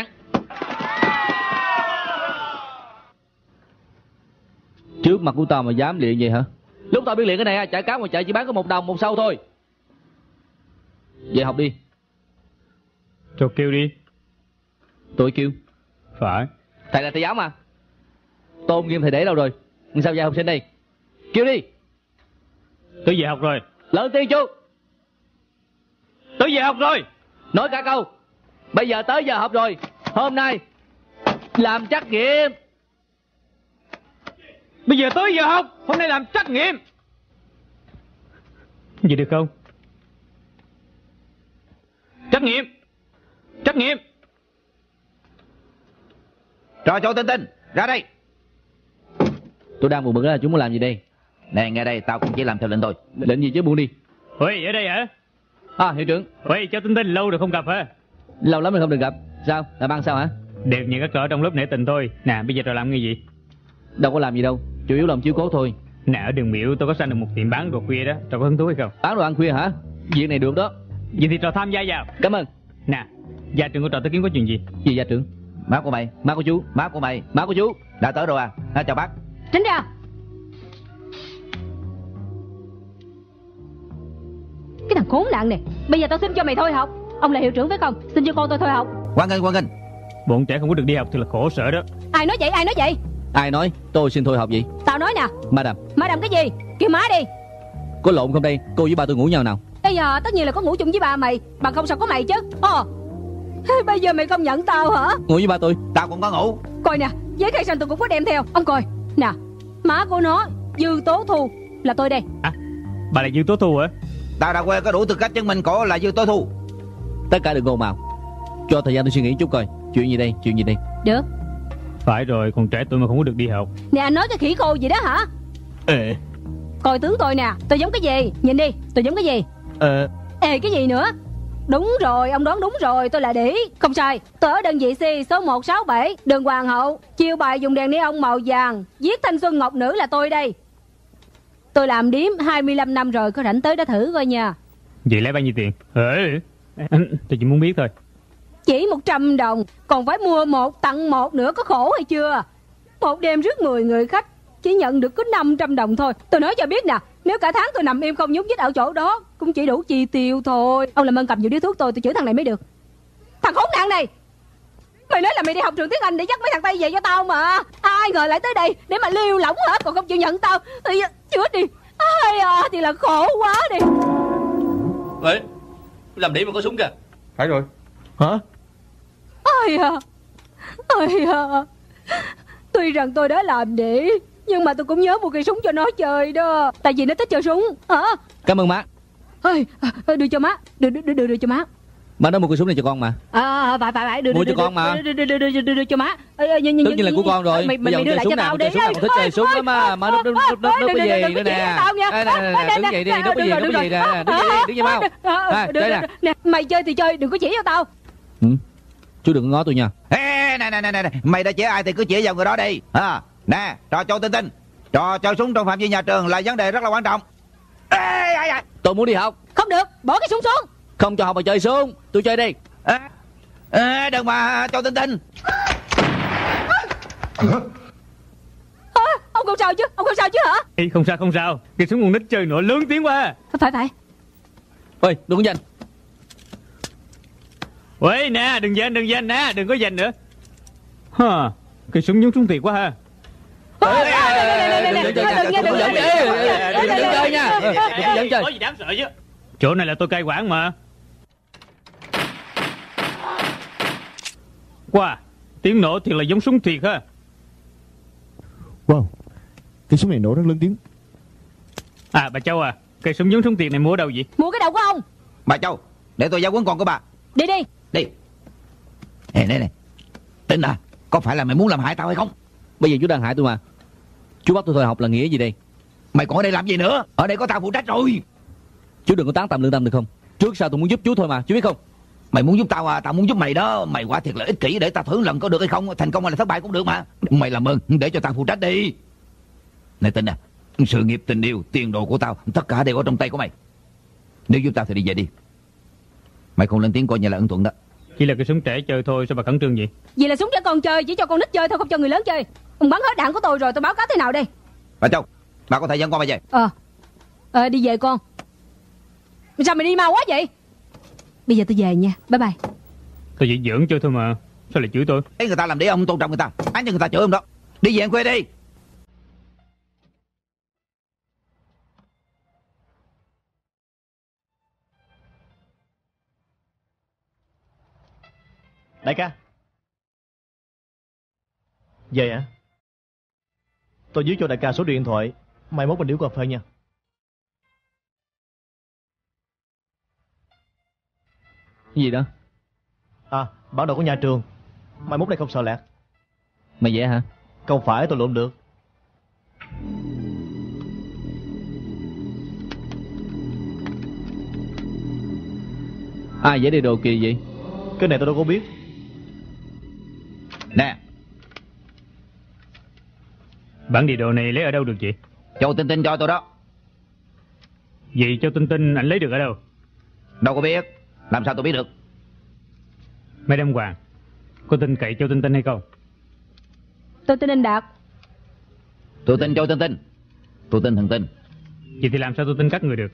Trước mặt của tao mà dám luyện vậy hả? Lúc tao biết luyện cái này, chả cá ngoài chợ chỉ bán có một đồng một xu thôi. Về học đi. Cho kêu đi. Tôi kêu. Phải. Thầy là thầy giáo mà. Tôn nghiêm thầy để đâu rồi? Sao dạy học sinh đây? Kêu đi. Tôi về học rồi. Lớn tiếng chú. Tôi về học rồi. Nói cả câu. Bây giờ tới giờ học rồi. Hôm nay làm trắc nghiệm. Bây giờ tới giờ học. Hôm nay làm trắc nghiệm. Vậy được không? Trắc nghiệm. Trắc nghiệm. Trò chỗ Tinh Tinh, ra đây. Tôi đang buồn bực là chúng muốn làm gì đây? Nè nghe đây, tao cũng chỉ làm theo lệnh tôi. Lệnh gì chứ buông đi. Ôi ở đây hả? À hiệu trưởng. Ôi cho Tinh Tinh lâu rồi không gặp hả? Lâu lắm rồi không được gặp. Sao? Làm ăn sao hả? Đều như các cỡ trong lớp nể tình thôi. Nè bây giờ trò làm cái gì? Đâu có làm gì đâu. Chủ yếu làm chiếu cố thôi. Nè ở đường Miễu tôi có sanh được một tiệm bán đồ khuya đó. Trò có hứng thú hay không? Bán đồ ăn khuya hả? Việc này được đó. Vậy thì trò tham gia vào. Cảm ơn. Nè gia trưởng của trò tới kiếm có chuyện gì? Gì gia trưởng? Má của mày. Má của chú. Má của mày. Má của chú. Đã tới rồi à? À chào bác. Tránh ra. Cái thằng khốn nạn này. Bây giờ tao xin cho mày thôi học. Ông là hiệu trưởng phải không? Xin cho con tôi thôi học. Quan nghênh, quan nghênh. Bọn trẻ không có được đi học thì là khổ sở đó. Ai nói vậy? Ai nói vậy? Ai nói tôi xin thôi học vậy? Tao nói nè. Madam. Madam cái gì? Kêu má đi. Có lộn không đây? Cô với ba tôi ngủ nhau nào? Bây giờ tất nhiên là có ngủ chung với ba mày. Bằng không sao có mày chứ. Ồ. Bây giờ mày không nhận tao hả? Ngủ với ba tôi. Tao cũng có ngủ. Coi nè, giấy khai sinh tôi cũng có đem theo. Ông coi. Nè, má của nó Dư Tố Thu là tôi đây. À, bà là Dư Tố Thu hả? Tao đã quen có đủ tư cách chứng minh cổ là Dư Tố Thu. Tất cả đừng ngô màu. Cho thời gian tôi suy nghĩ chút coi. Chuyện gì đây? Chuyện gì đây? Được. Phải rồi, còn trẻ tôi mà không có được đi học. Nè anh nói cái khỉ khô gì đó hả? Ê. Coi tướng tôi nè, tôi giống cái gì? Nhìn đi, tôi giống cái gì? Ờ. Ê cái gì nữa? Đúng rồi, ông đoán đúng rồi, tôi là Đĩ. Không sai, tôi ở đơn vị C số một sáu bảy, đường Hoàng hậu. Chiêu bài dùng đèn neon màu vàng, viết thanh xuân ngọc nữ là tôi đây. Tôi làm điếm hai mươi lăm năm rồi, có rảnh tới đó thử coi nha. Vậy lấy bao nhiêu tiền? Ê, tôi chỉ muốn biết thôi. Chỉ một trăm đồng, còn phải mua một tặng một nữa, có khổ hay chưa? Một đêm rước mười người khách, chỉ nhận được có năm trăm đồng thôi. Tôi nói cho biết nè, nếu cả tháng tôi nằm im không nhúc nhích ở chỗ đó, cũng chỉ đủ chi tiêu thôi. Ông làm ơn cầm nhiều điếu thuốc tôi, tôi chửi thằng này mới được. Thằng khốn nạn này, mày nói là mày đi học trường tiếng Anh để dắt mấy thằng Tây về cho tao mà. Ai ngờ lại tới đây để mà liêu lỏng hả, còn không chịu nhận tao. Thì chữa đi. Ai à, thì là khổ quá đi. Ê, làm điểm mà có súng kìa. Phải rồi. Hả? Ai à, ai à. Tuy rằng tôi đã làm để, nhưng mà tôi cũng nhớ một cây súng cho nó chơi đó. Tại vì nó thích chơi súng. Hả? Cảm ơn má. Ê, đưa cho má. Đưa, đưa, đưa, đưa cho má. Má nói mua cây súng này cho con mà. À, phải, phải, phải. Đưa, mua đưa, cho con mà. Đưa, đưa, đưa, đưa, đưa, đưa cho má. Ê, nhưng, tất nhiên là của con rồi. Mày, bây giờ đưa lại cho tao đi. Chơi súng nào, thích chơi súng lắm mà. Má đút đút đút đút đút cái gì nữa nè. Đứng dậy đi, đút cái gì, đút cái gì nè. Đứng dậy đi, đứng dậy mau. Đây nè. Mày chơi thì chơi, đừng có chỉ cho tao. Ừ. Chú đừng ngó tôi nha. Ê, nè nè nè nè, mày đã chỉ ai thì cứ chỉ vào người đó đi. À, nè, trò Châu Tinh Tinh, trò chơi súng trong phạm vi nhà trường là vấn đề rất là quan trọng. Ê, ai, ai. Tôi muốn đi học. Không được, bỏ cái súng xuống. Không cho học mà chơi súng. Tôi chơi đi. À, à, đừng mà Châu Tinh Tinh. À, ông không sao chứ, ông không sao chứ hả? Ê, không sao không sao, cái súng con nít chơi nữa lớn tiếng quá. Phải phải. Ôi, đừng có giành. Ôi nè, đừng giành, đừng giành nè, đừng có giành nữa. Hả, cái súng nhúng súng thiệt quá ha. Đừng chơi nha. Đừng chơi. Có gì đáng sợ chứ. Chỗ này là tôi cai quản mà. Wow, tiếng nổ thiệt là giống súng thiệt ha. Wow, cái súng này nổ rất lớn tiếng. À bà Châu à, cây súng giống súng thiệt này mua ở đâu vậy? Mua cái đầu của ông. Bà Châu, để tôi giáo huấn con của bà. Đi đi. Đi. Nè nè nè, Tinh à, có phải là mày muốn làm hại tao hay không? Bây giờ chú đang hại tôi mà. Chú bắt tôi thôi học là nghĩa gì đây? Mày còn ở đây làm gì nữa? Ở đây có tao phụ trách rồi. Chú đừng có tán tầm lương tâm được không? Trước sau tôi muốn giúp chú thôi mà, chú biết không? Mày muốn giúp tao à? Tao muốn giúp mày đó. Mày quả thiệt là ích kỷ, để tao thử lần có được hay không. Thành công hay là thất bại cũng được mà. Mày làm ơn để cho tao phụ trách đi. Này Tinh à, sự nghiệp, tình yêu, tiền đồ của tao, tất cả đều ở trong tay của mày. Nếu giúp tao thì đi về đi. Mày không lên tiếng coi như là ân thuận đó. Chỉ là cái súng trẻ chơi thôi, sao bà khẩn trương vậy? Vì là súng trẻ con chơi, chỉ cho con nít chơi thôi, không cho người lớn chơi. Ông bắn hết đạn của tôi rồi, tôi báo cáo thế nào đây? Bà Châu, bà có thể dẫn con mày về. Ờ Ờ đi về con. Sao mày đi mau quá vậy? Bây giờ tôi về nha, bye bye. Tôi chỉ giỡn chơi thôi mà, sao lại chửi tôi? Thấy người ta làm để ông tôn trọng người ta, án cho người ta chửi ông đó. Đi về ăn khuya đi. Đại ca. Về hả? Tôi dưới cho đại ca số điện thoại, mai mốt mình điếu cà phê nha. Cái gì đó? À, bản đồ của nhà trường. Mai mốt đây không sợ lạc. Mày vẽ hả? Không phải, tôi lượm được. Ai vẽ địa đồ kỳ vậy? Cái này tôi đâu có biết. Nè, Bản địa đồ này lấy ở đâu được vậy? Châu Tinh Tinh cho tôi đó. Vậy Châu Tinh Tinh anh lấy được ở đâu? Đâu có biết. Làm sao tôi biết được? Mấy Đâm Hoàng, có tin cậy Châu Tinh Tinh hay không? Tôi tin anh Đạt. Tôi tin Châu Tinh Tinh. Tôi tin thằng Tinh. Vậy thì làm sao tôi tin các người được?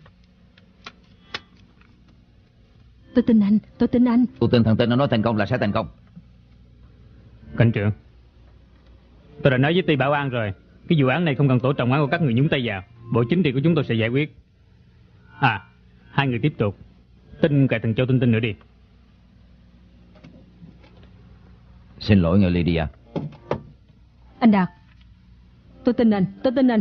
Tôi tin anh, tôi tin anh. Tôi tin thằng Tinh nó nói thành công là sẽ thành công. Cảnh trưởng, tôi đã nói với Ty Bảo An rồi, cái vụ án này không cần tổ trọng án của các người nhúng tay vào. Bộ chính trị của chúng tôi sẽ giải quyết. À, hai người tiếp tục tin cậy thằng Châu Tinh Tinh nữa đi. Xin lỗi người Lydia. Anh Đạt, tôi tin anh, tôi tin anh.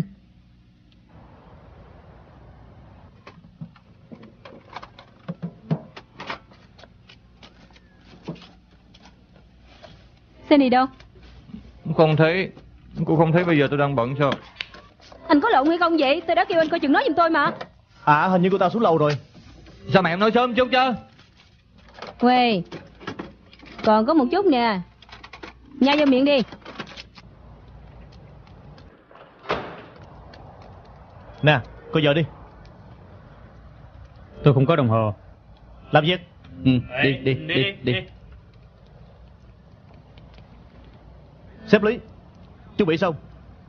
Sandy đâu? Không thấy. Cô không thấy bây giờ tôi đang bận sao? Anh có lộn hay không vậy? Tôi đã kêu anh coi chừng nói giùm tôi mà. À, hình như cô ta xuống lầu rồi. Sao mẹ em nói sớm chút chứ? Quê, còn có một chút nè. Nhai vô miệng đi. Nè, cô giờ đi. Tôi không có đồng hồ. Làm việc. Ừ, đi, đi, đi, đi, đi. Xếp Lý, chuẩn bị xong.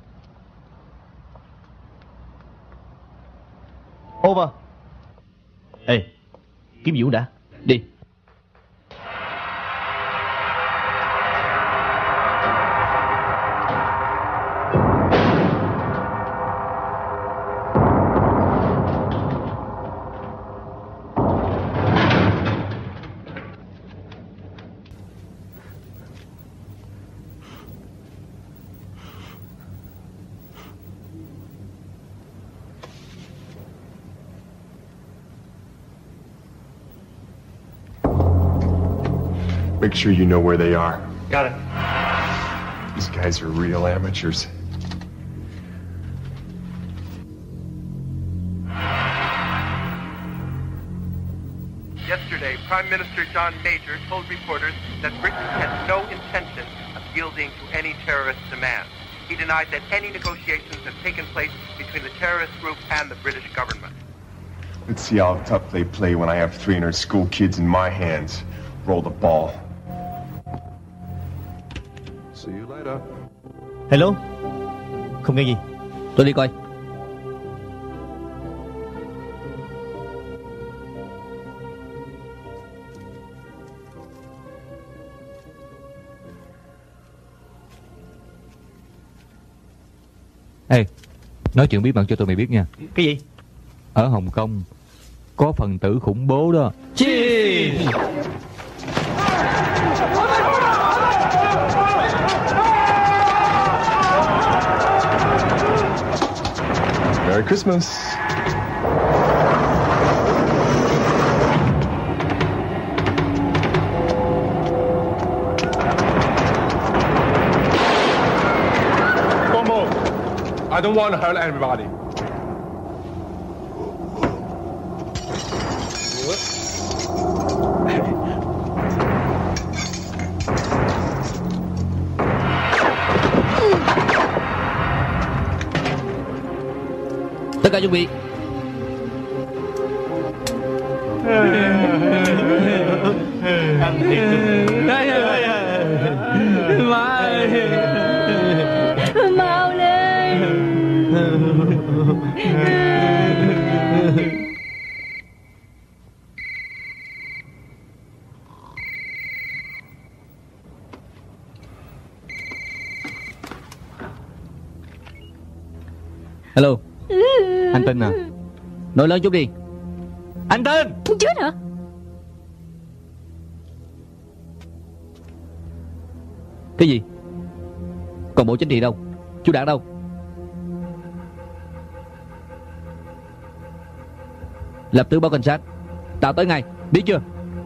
Over. Ê, kiếm Vũ đã. Đi. Make sure you know where they are. Got it. These guys are real amateurs. Yesterday, Prime Minister John Major told reporters that Britain had no intention of yielding to any terrorist demands. He denied that any negotiations had taken place between the terrorist group and the British government. Let's see how tough they play when I have three hundred school kids in my hands. Roll the ball. See you later. Hello. Không nghe gì. Tôi đi coi. Ê, nói chuyện bí mật cho tụi mày biết nha. Cái gì? Ở Hồng Kông có phần tử khủng bố đó. Chi. Merry Christmas. Bombo, I don't want to hurt anybody. chuẩn bị. Ăn thiệt. Má ơi. Mau lên. Hello. Anh Tin à? Nói lớn chút đi. Anh Tin. Chết hả? Cái gì? Còn bộ chính trị đâu? Chú Đạt đâu? Lập tức báo cảnh sát. Tao tới ngay, biết chưa?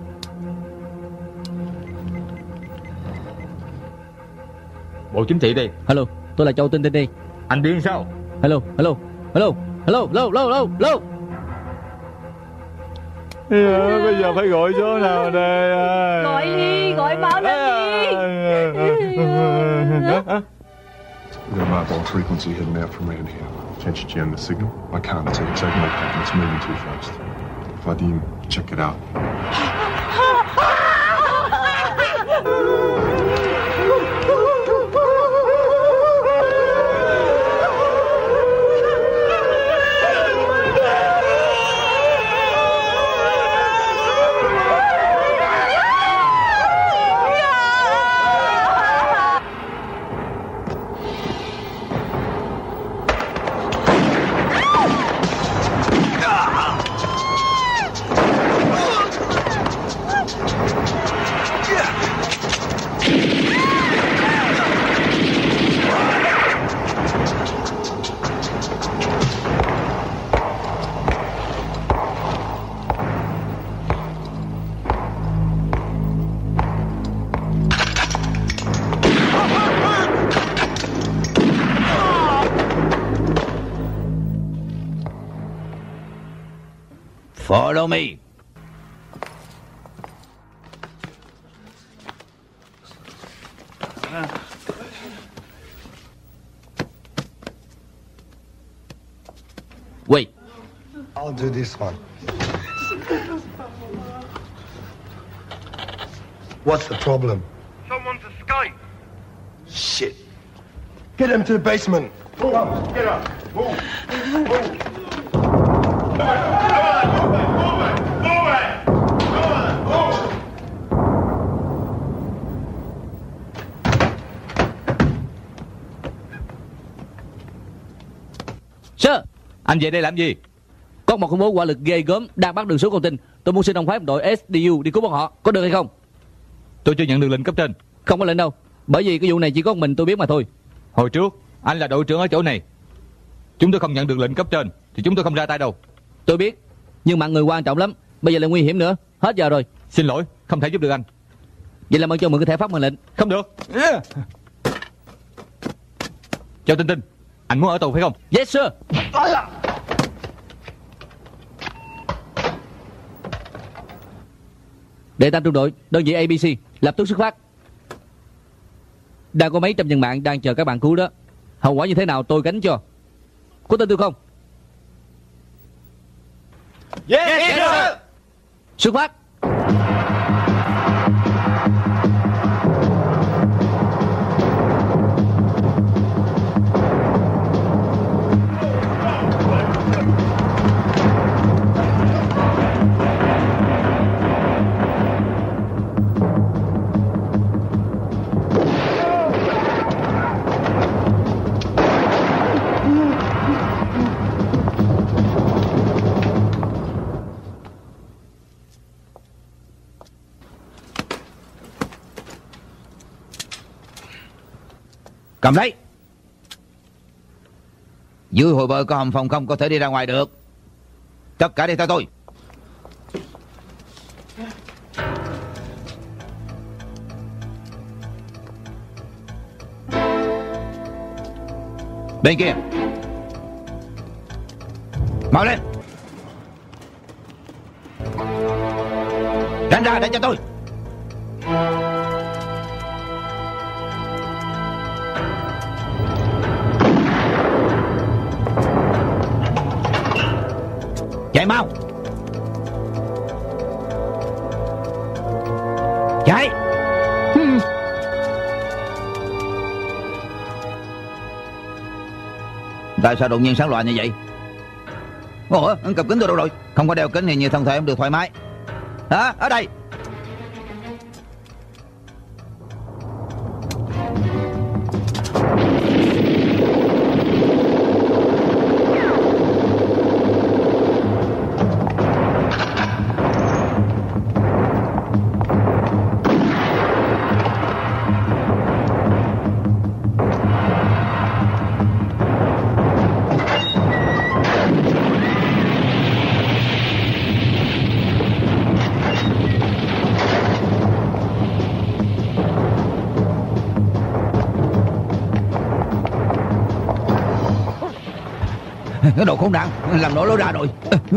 Bộ chính trị đi. Hello, tôi là Châu Tinh Tinh đi. Anh điên sao? Hello, hello, hello, hello, hello, hello, hello, hello. Yeah, bây giờ phải gọi số nào đây? Gọi đi, gọi báo lên đi. We got a mobile frequency heading out from around here. Can't you jam the signal? I can't. It's, it's open like that. It's moving too fast. Vadim, check it out. Follow me. Wait. I'll do this one. What's the problem? Someone's escaped. Shit. Get him to the basement. Move up. Get up. Move. Move. Sir, anh về đây làm gì? có một khủng bố hỏa lực ghê gớm đang bắt đường số con tin. Tôi muốn xin ông phái một đội ét đê u đi cứu bọn họ, có được hay không? Tôi chưa nhận được lệnh cấp trên. Không có lệnh đâu, bởi vì cái vụ này chỉ có một mình tôi biết mà thôi. Hồi trước anh là đội trưởng ở chỗ này. Chúng tôi không nhận được lệnh cấp trên thì chúng tôi không ra tay đâu. Tôi biết, nhưng mạng người quan trọng lắm. Bây giờ là nguy hiểm nữa. Hết giờ rồi. Xin lỗi, không thể giúp được anh. Vậy làm ơn cho mượn cái thẻ phát mệnh lệnh. Không được. Yeah. Chào Tinh Tinh, anh muốn ở tù phải không? Yes sir. Đệ tam trung đội, đơn vị a bê xê, lập tức xuất phát. Đang có mấy trăm dân mạng đang chờ các bạn cứu đó. Hậu quả như thế nào tôi gánh cho. Có tin tôi không? Yes, yes, yes sir. Xuất phát. Cầm lấy. Dưới hồ bơi có hầm phòng không có thể đi ra ngoài được. Tất cả đi theo tôi. Bên kia. Mau lên. Tránh ra để cho tôi. Chạy. Tại sao đột nhiên sáng loạn như vậy? Ủa, cặp kính tôi đâu rồi? Không có đeo kính thì như thân thể em được thoải mái. Hả? Ở đây. Cái đồ khốn nạn làm nổ lối ra rồi.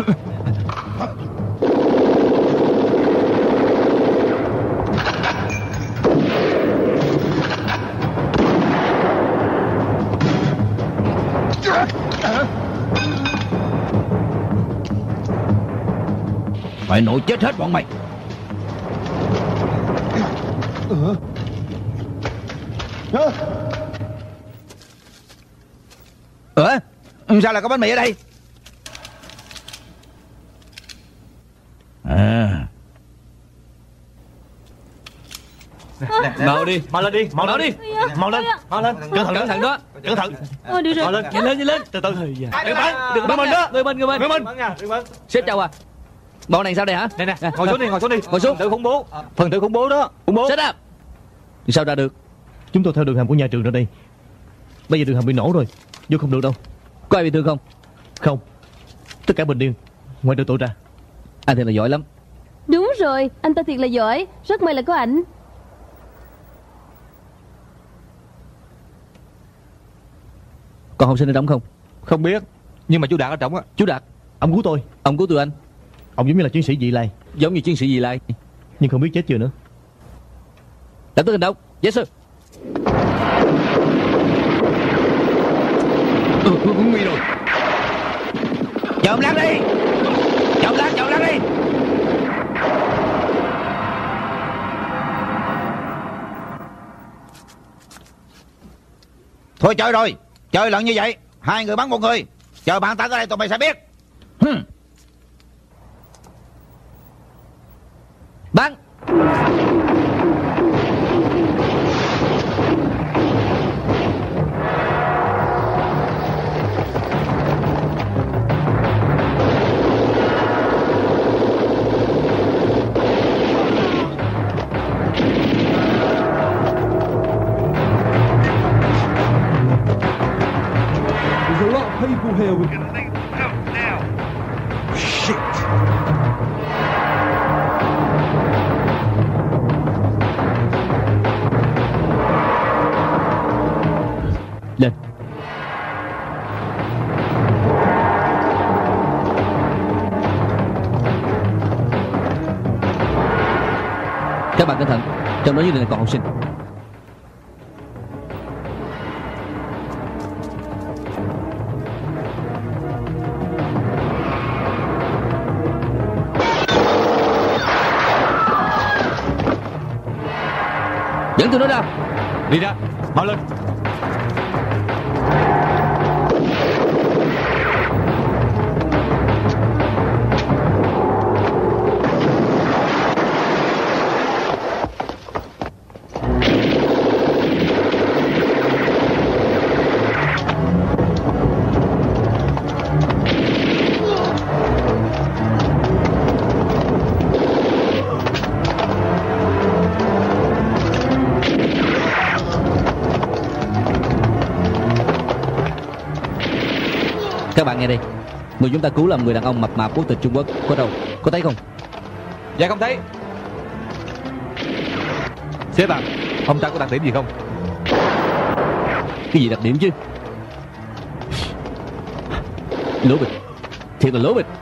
Phải nổ chết hết bọn mày. Ờ sao lại có bánh mì ở đây? À. Mau đi, mau lên đi, mau Mau lên đi. Mau lên, mau lên. Cẩn thận, Cẩn thận đó. Cẩn thận. Ờ, được rồi. Mau lên, Nhanh lên, nhanh lên. từ từ. Đừng bắn, Đừng đừng bắn đó. Người mình, người mình. Người mình. Đừng bắn. Sếp chào à. Bọn này sao đây hả? Nè nè, ngồi xuống đi, ngồi xuống đi. Ngồi xuống. Tự khủng bố. Phần tử khủng bố đó. Khủng bố. Sếp up. Sao ra được? Chúng tôi theo đường hầm của nhà trường ra đây. Bây giờ đường hầm bị nổ rồi, vô không được đâu. Có ai bị thương không? Không, tất cả bình yên, ngoài trừ tôi ra. Anh thật là giỏi lắm. Đúng rồi, anh ta thiệt là giỏi. Rất may là có ảnh. Còn học sinh ở trống không? Không biết, nhưng mà chú Đạt ở trống á. Chú Đạt, Ông cứu tôi. ông cứu tụi anh. Ông giống như là chiến sĩ vị lai, Giống như chiến sĩ gì lại. nhưng không biết chết chưa nữa. Lập tức hành động. Yes sir. Ừ, nguy rồi. Chậm lát đi. Chậm lát, chậm lát đi. Thôi chơi rồi. Chơi lận như vậy. Hai người bắn một người. Chờ bạn ta tới đây tụi mày sẽ biết. Hmm. Bắn. There's a lot of people here with... Shit! Lên. Các bạn cẩn thận, trong đó nhất định là còn học sinh. Dẫn tụi nó ra. Đi ra, mau lên. Các bạn nghe đây, người chúng ta cứu là một người đàn ông mập mạp quốc tịch Trung Quốc. Có đâu, có thấy không? Dạ không thấy. Sếp à, ông ta có đặc điểm gì không? Cái gì đặc điểm chứ? Lố bịch. Thiệt là lố bịch.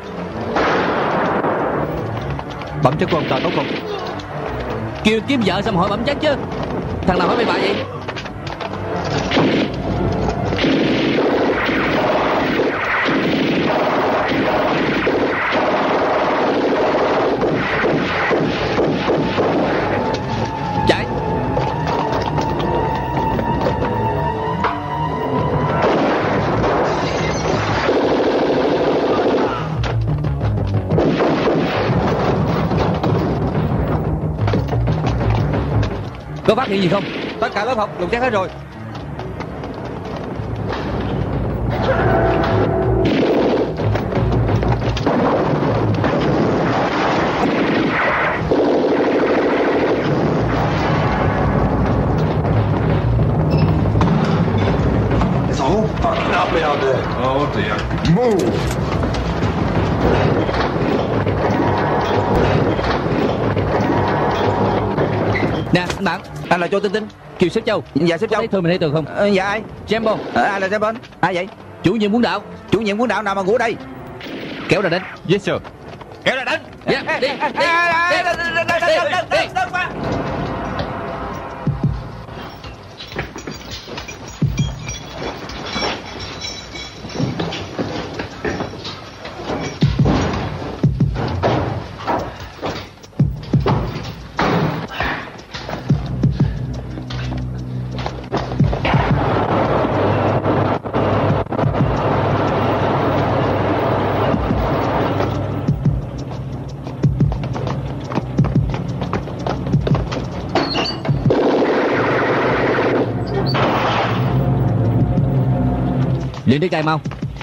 Bẩm chất của ông ta tốt không? Kêu kiếm vợ xong hỏi bẩm chất chứ. Thằng nào hỏi bậy bạ vậy? Có phát hiện gì không? Tất cả lớp học lục chắc hết rồi. It's all fucking up out there. Oh dear. Move! Nè anh bạn, Anh là Châu Tinh Tinh. Kiều Sếp Châu. Dạ Sếp Có Châu. thấy Terminator tưởng không? Ờ, Dạ ai? Jambo. Ờ, Ai là Jambo? Ai vậy? Chủ nhiệm quần đảo. Chủ nhiệm quần đảo nào mà ngủ đây? Kéo ra đến. Yes sir. Kéo ra đánh. Dạ, đi, đi, đi, đi, đi. Điện đi cài mau.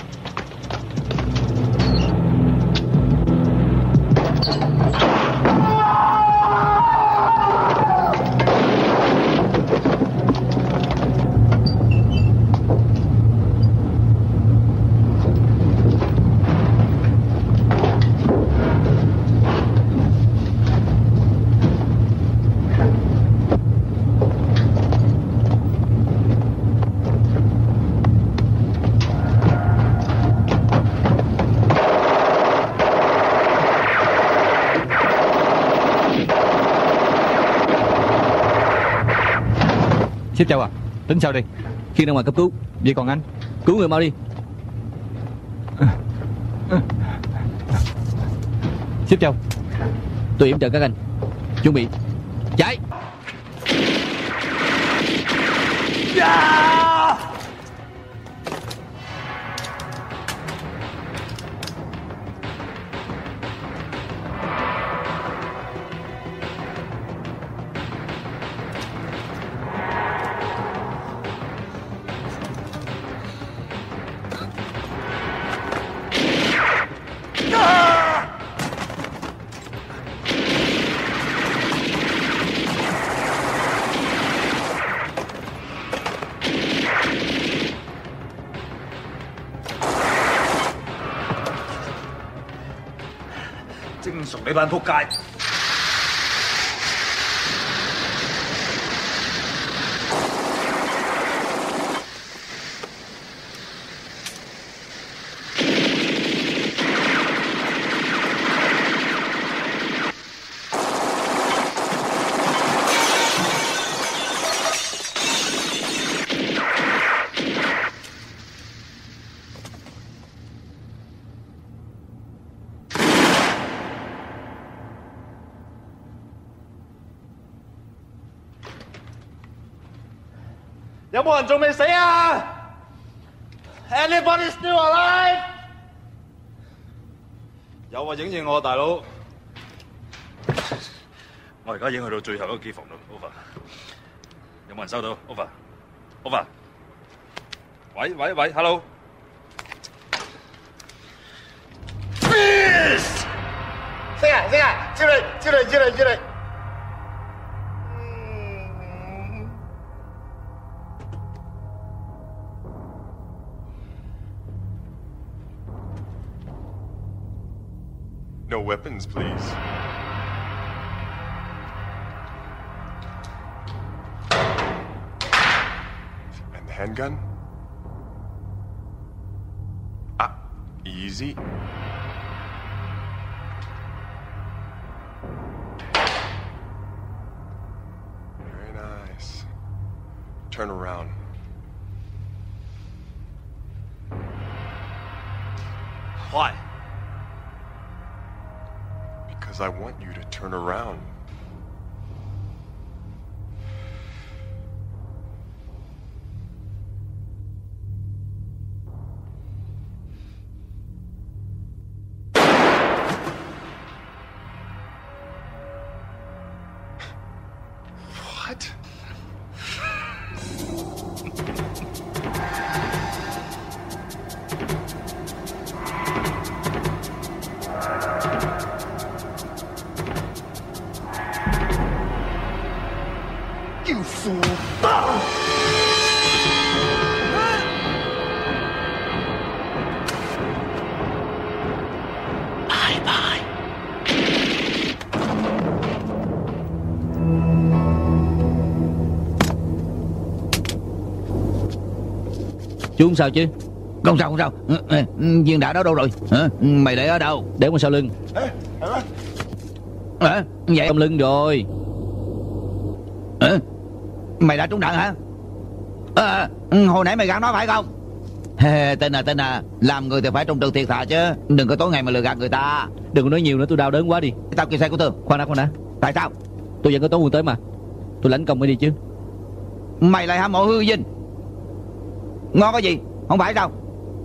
Sếp Châu à, tính sao đi? Khi ra ngoài cấp cứu. Vậy còn anh? Cứu người mau đi. Sếp Châu. Tôi yểm trợ các anh. Chuẩn bị. Chạy. Trinh sụp你班仆街！ 有冇人仲未死啊 ？Anybody still alive？ 有啊，影影我大佬。我而家已經去到最後一個機房度 ，over。有冇人收到 ？over，over。喂喂喂 ，hello。 星啊星啊，招你招你招你招你。 No weapons, please. And the handgun? Ah, easy. Very nice. Turn around. Why? Because I want you to turn around. What? You fool! Bye bye. Chú không sao chứ? Không sao không sao. Viên đạn đó đâu rồi? Hả? Mày để ở đâu? Để ngoài sau lưng. Hả? Vậy Trong lưng rồi. Hả? Mày đã trúng đạn hả? À, hồi nãy mày gạt nói phải không? Tên à tên à, làm người thì phải trung thực thiệt thà chứ, đừng có tối ngày mà lừa gạt người ta. Đừng có nói nhiều nữa, tôi đau đớn quá đi. Tao kêu xe của Thương. Khoan đã khoan đã. Tại sao? Tôi vẫn có tốn nguồn tới mà. Tôi lãnh công mới đi chứ. Mày lại hâm mộ Hư Vinh. Ngon cái gì? Không phải sao?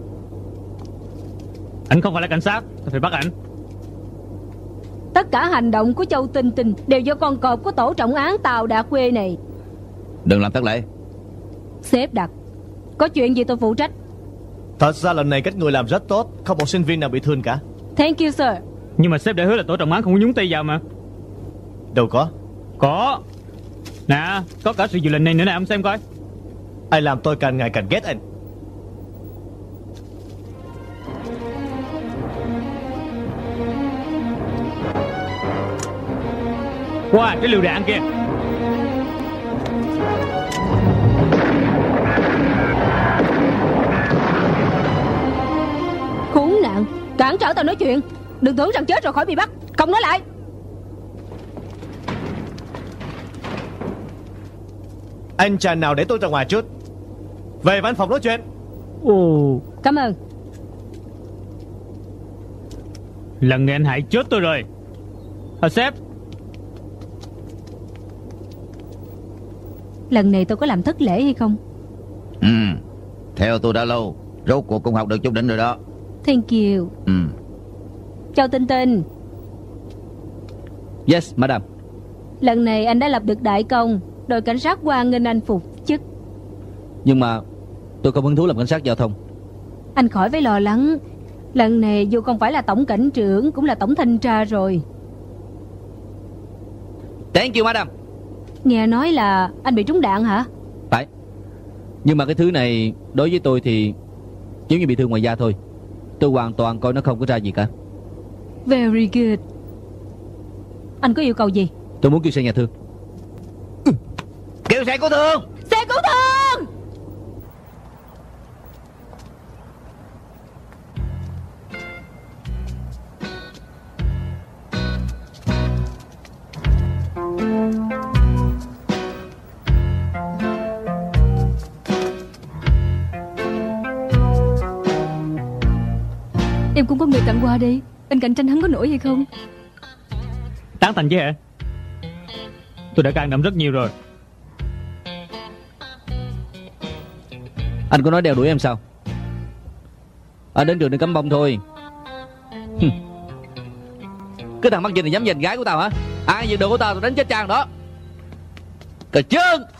Anh không phải là cảnh sát, tôi phải bắt anh. Tất cả hành động của Châu Tinh Tinh đều do con cọp của tổ trọng án Tào Đạt Quê này. Đừng làm thất lễ. Sếp đặt. Có chuyện gì tôi phụ trách. Thật ra lần này các người làm rất tốt, không một sinh viên nào bị thương cả. Thank you sir. Nhưng mà sếp đã hứa là tổ trọng án không có nhúng tay vào mà. Đâu có. Có. Nè, có cả sự dự lệnh này nữa nè, ông xem coi. Ai làm tôi càng ngày càng ghét anh. Wow, cái lựu đạn kìa. Khốn nạn, cản trở tao nói chuyện. Đừng tưởng rằng chết rồi khỏi bị bắt. Không nói lại. Anh chàng nào để tôi ra ngoài trước. Về văn phòng nói chuyện. Ồ, cảm ơn. Lần này anh hại chết tôi rồi. Hả sếp? Lần này tôi có làm thất lễ hay không? Ừ. Theo tôi đã lâu, rốt cuộc cũng học được chút đỉnh rồi đó. Thank you. Ừ. Chào Tinh Tinh. Yes, madam. Lần này anh đã lập được đại công. Đội cảnh sát hoan nghênh anh phục chức. Nhưng mà tôi không hứng thú làm cảnh sát giao thông. Anh khỏi phải lo lắng. Lần này dù không phải là tổng cảnh trưởng, cũng là tổng thanh tra rồi. Thank you madam. Nghe nói là anh bị trúng đạn hả? Phải. Nhưng mà cái thứ này đối với tôi thì giống như bị thương ngoài da thôi. Tôi hoàn toàn coi nó không có ra gì cả. Very good. Anh có yêu cầu gì? Tôi muốn kêu xe nhà thương. Kêu xe cứu thương. Xe cứu thương. Em cũng có người tặng quà đi. Anh cạnh tranh hắn có nổi hay không? Tán thành chứ hả? Tôi đã can đảm rất nhiều rồi. Anh có nói đeo đuổi em sao? Anh đến trường để cắm bông thôi. Cái thằng mắt nhìn này dám giành gái của tao hả? Ai giật đồ của tao tao đánh chết chàng đó. Cờ chân.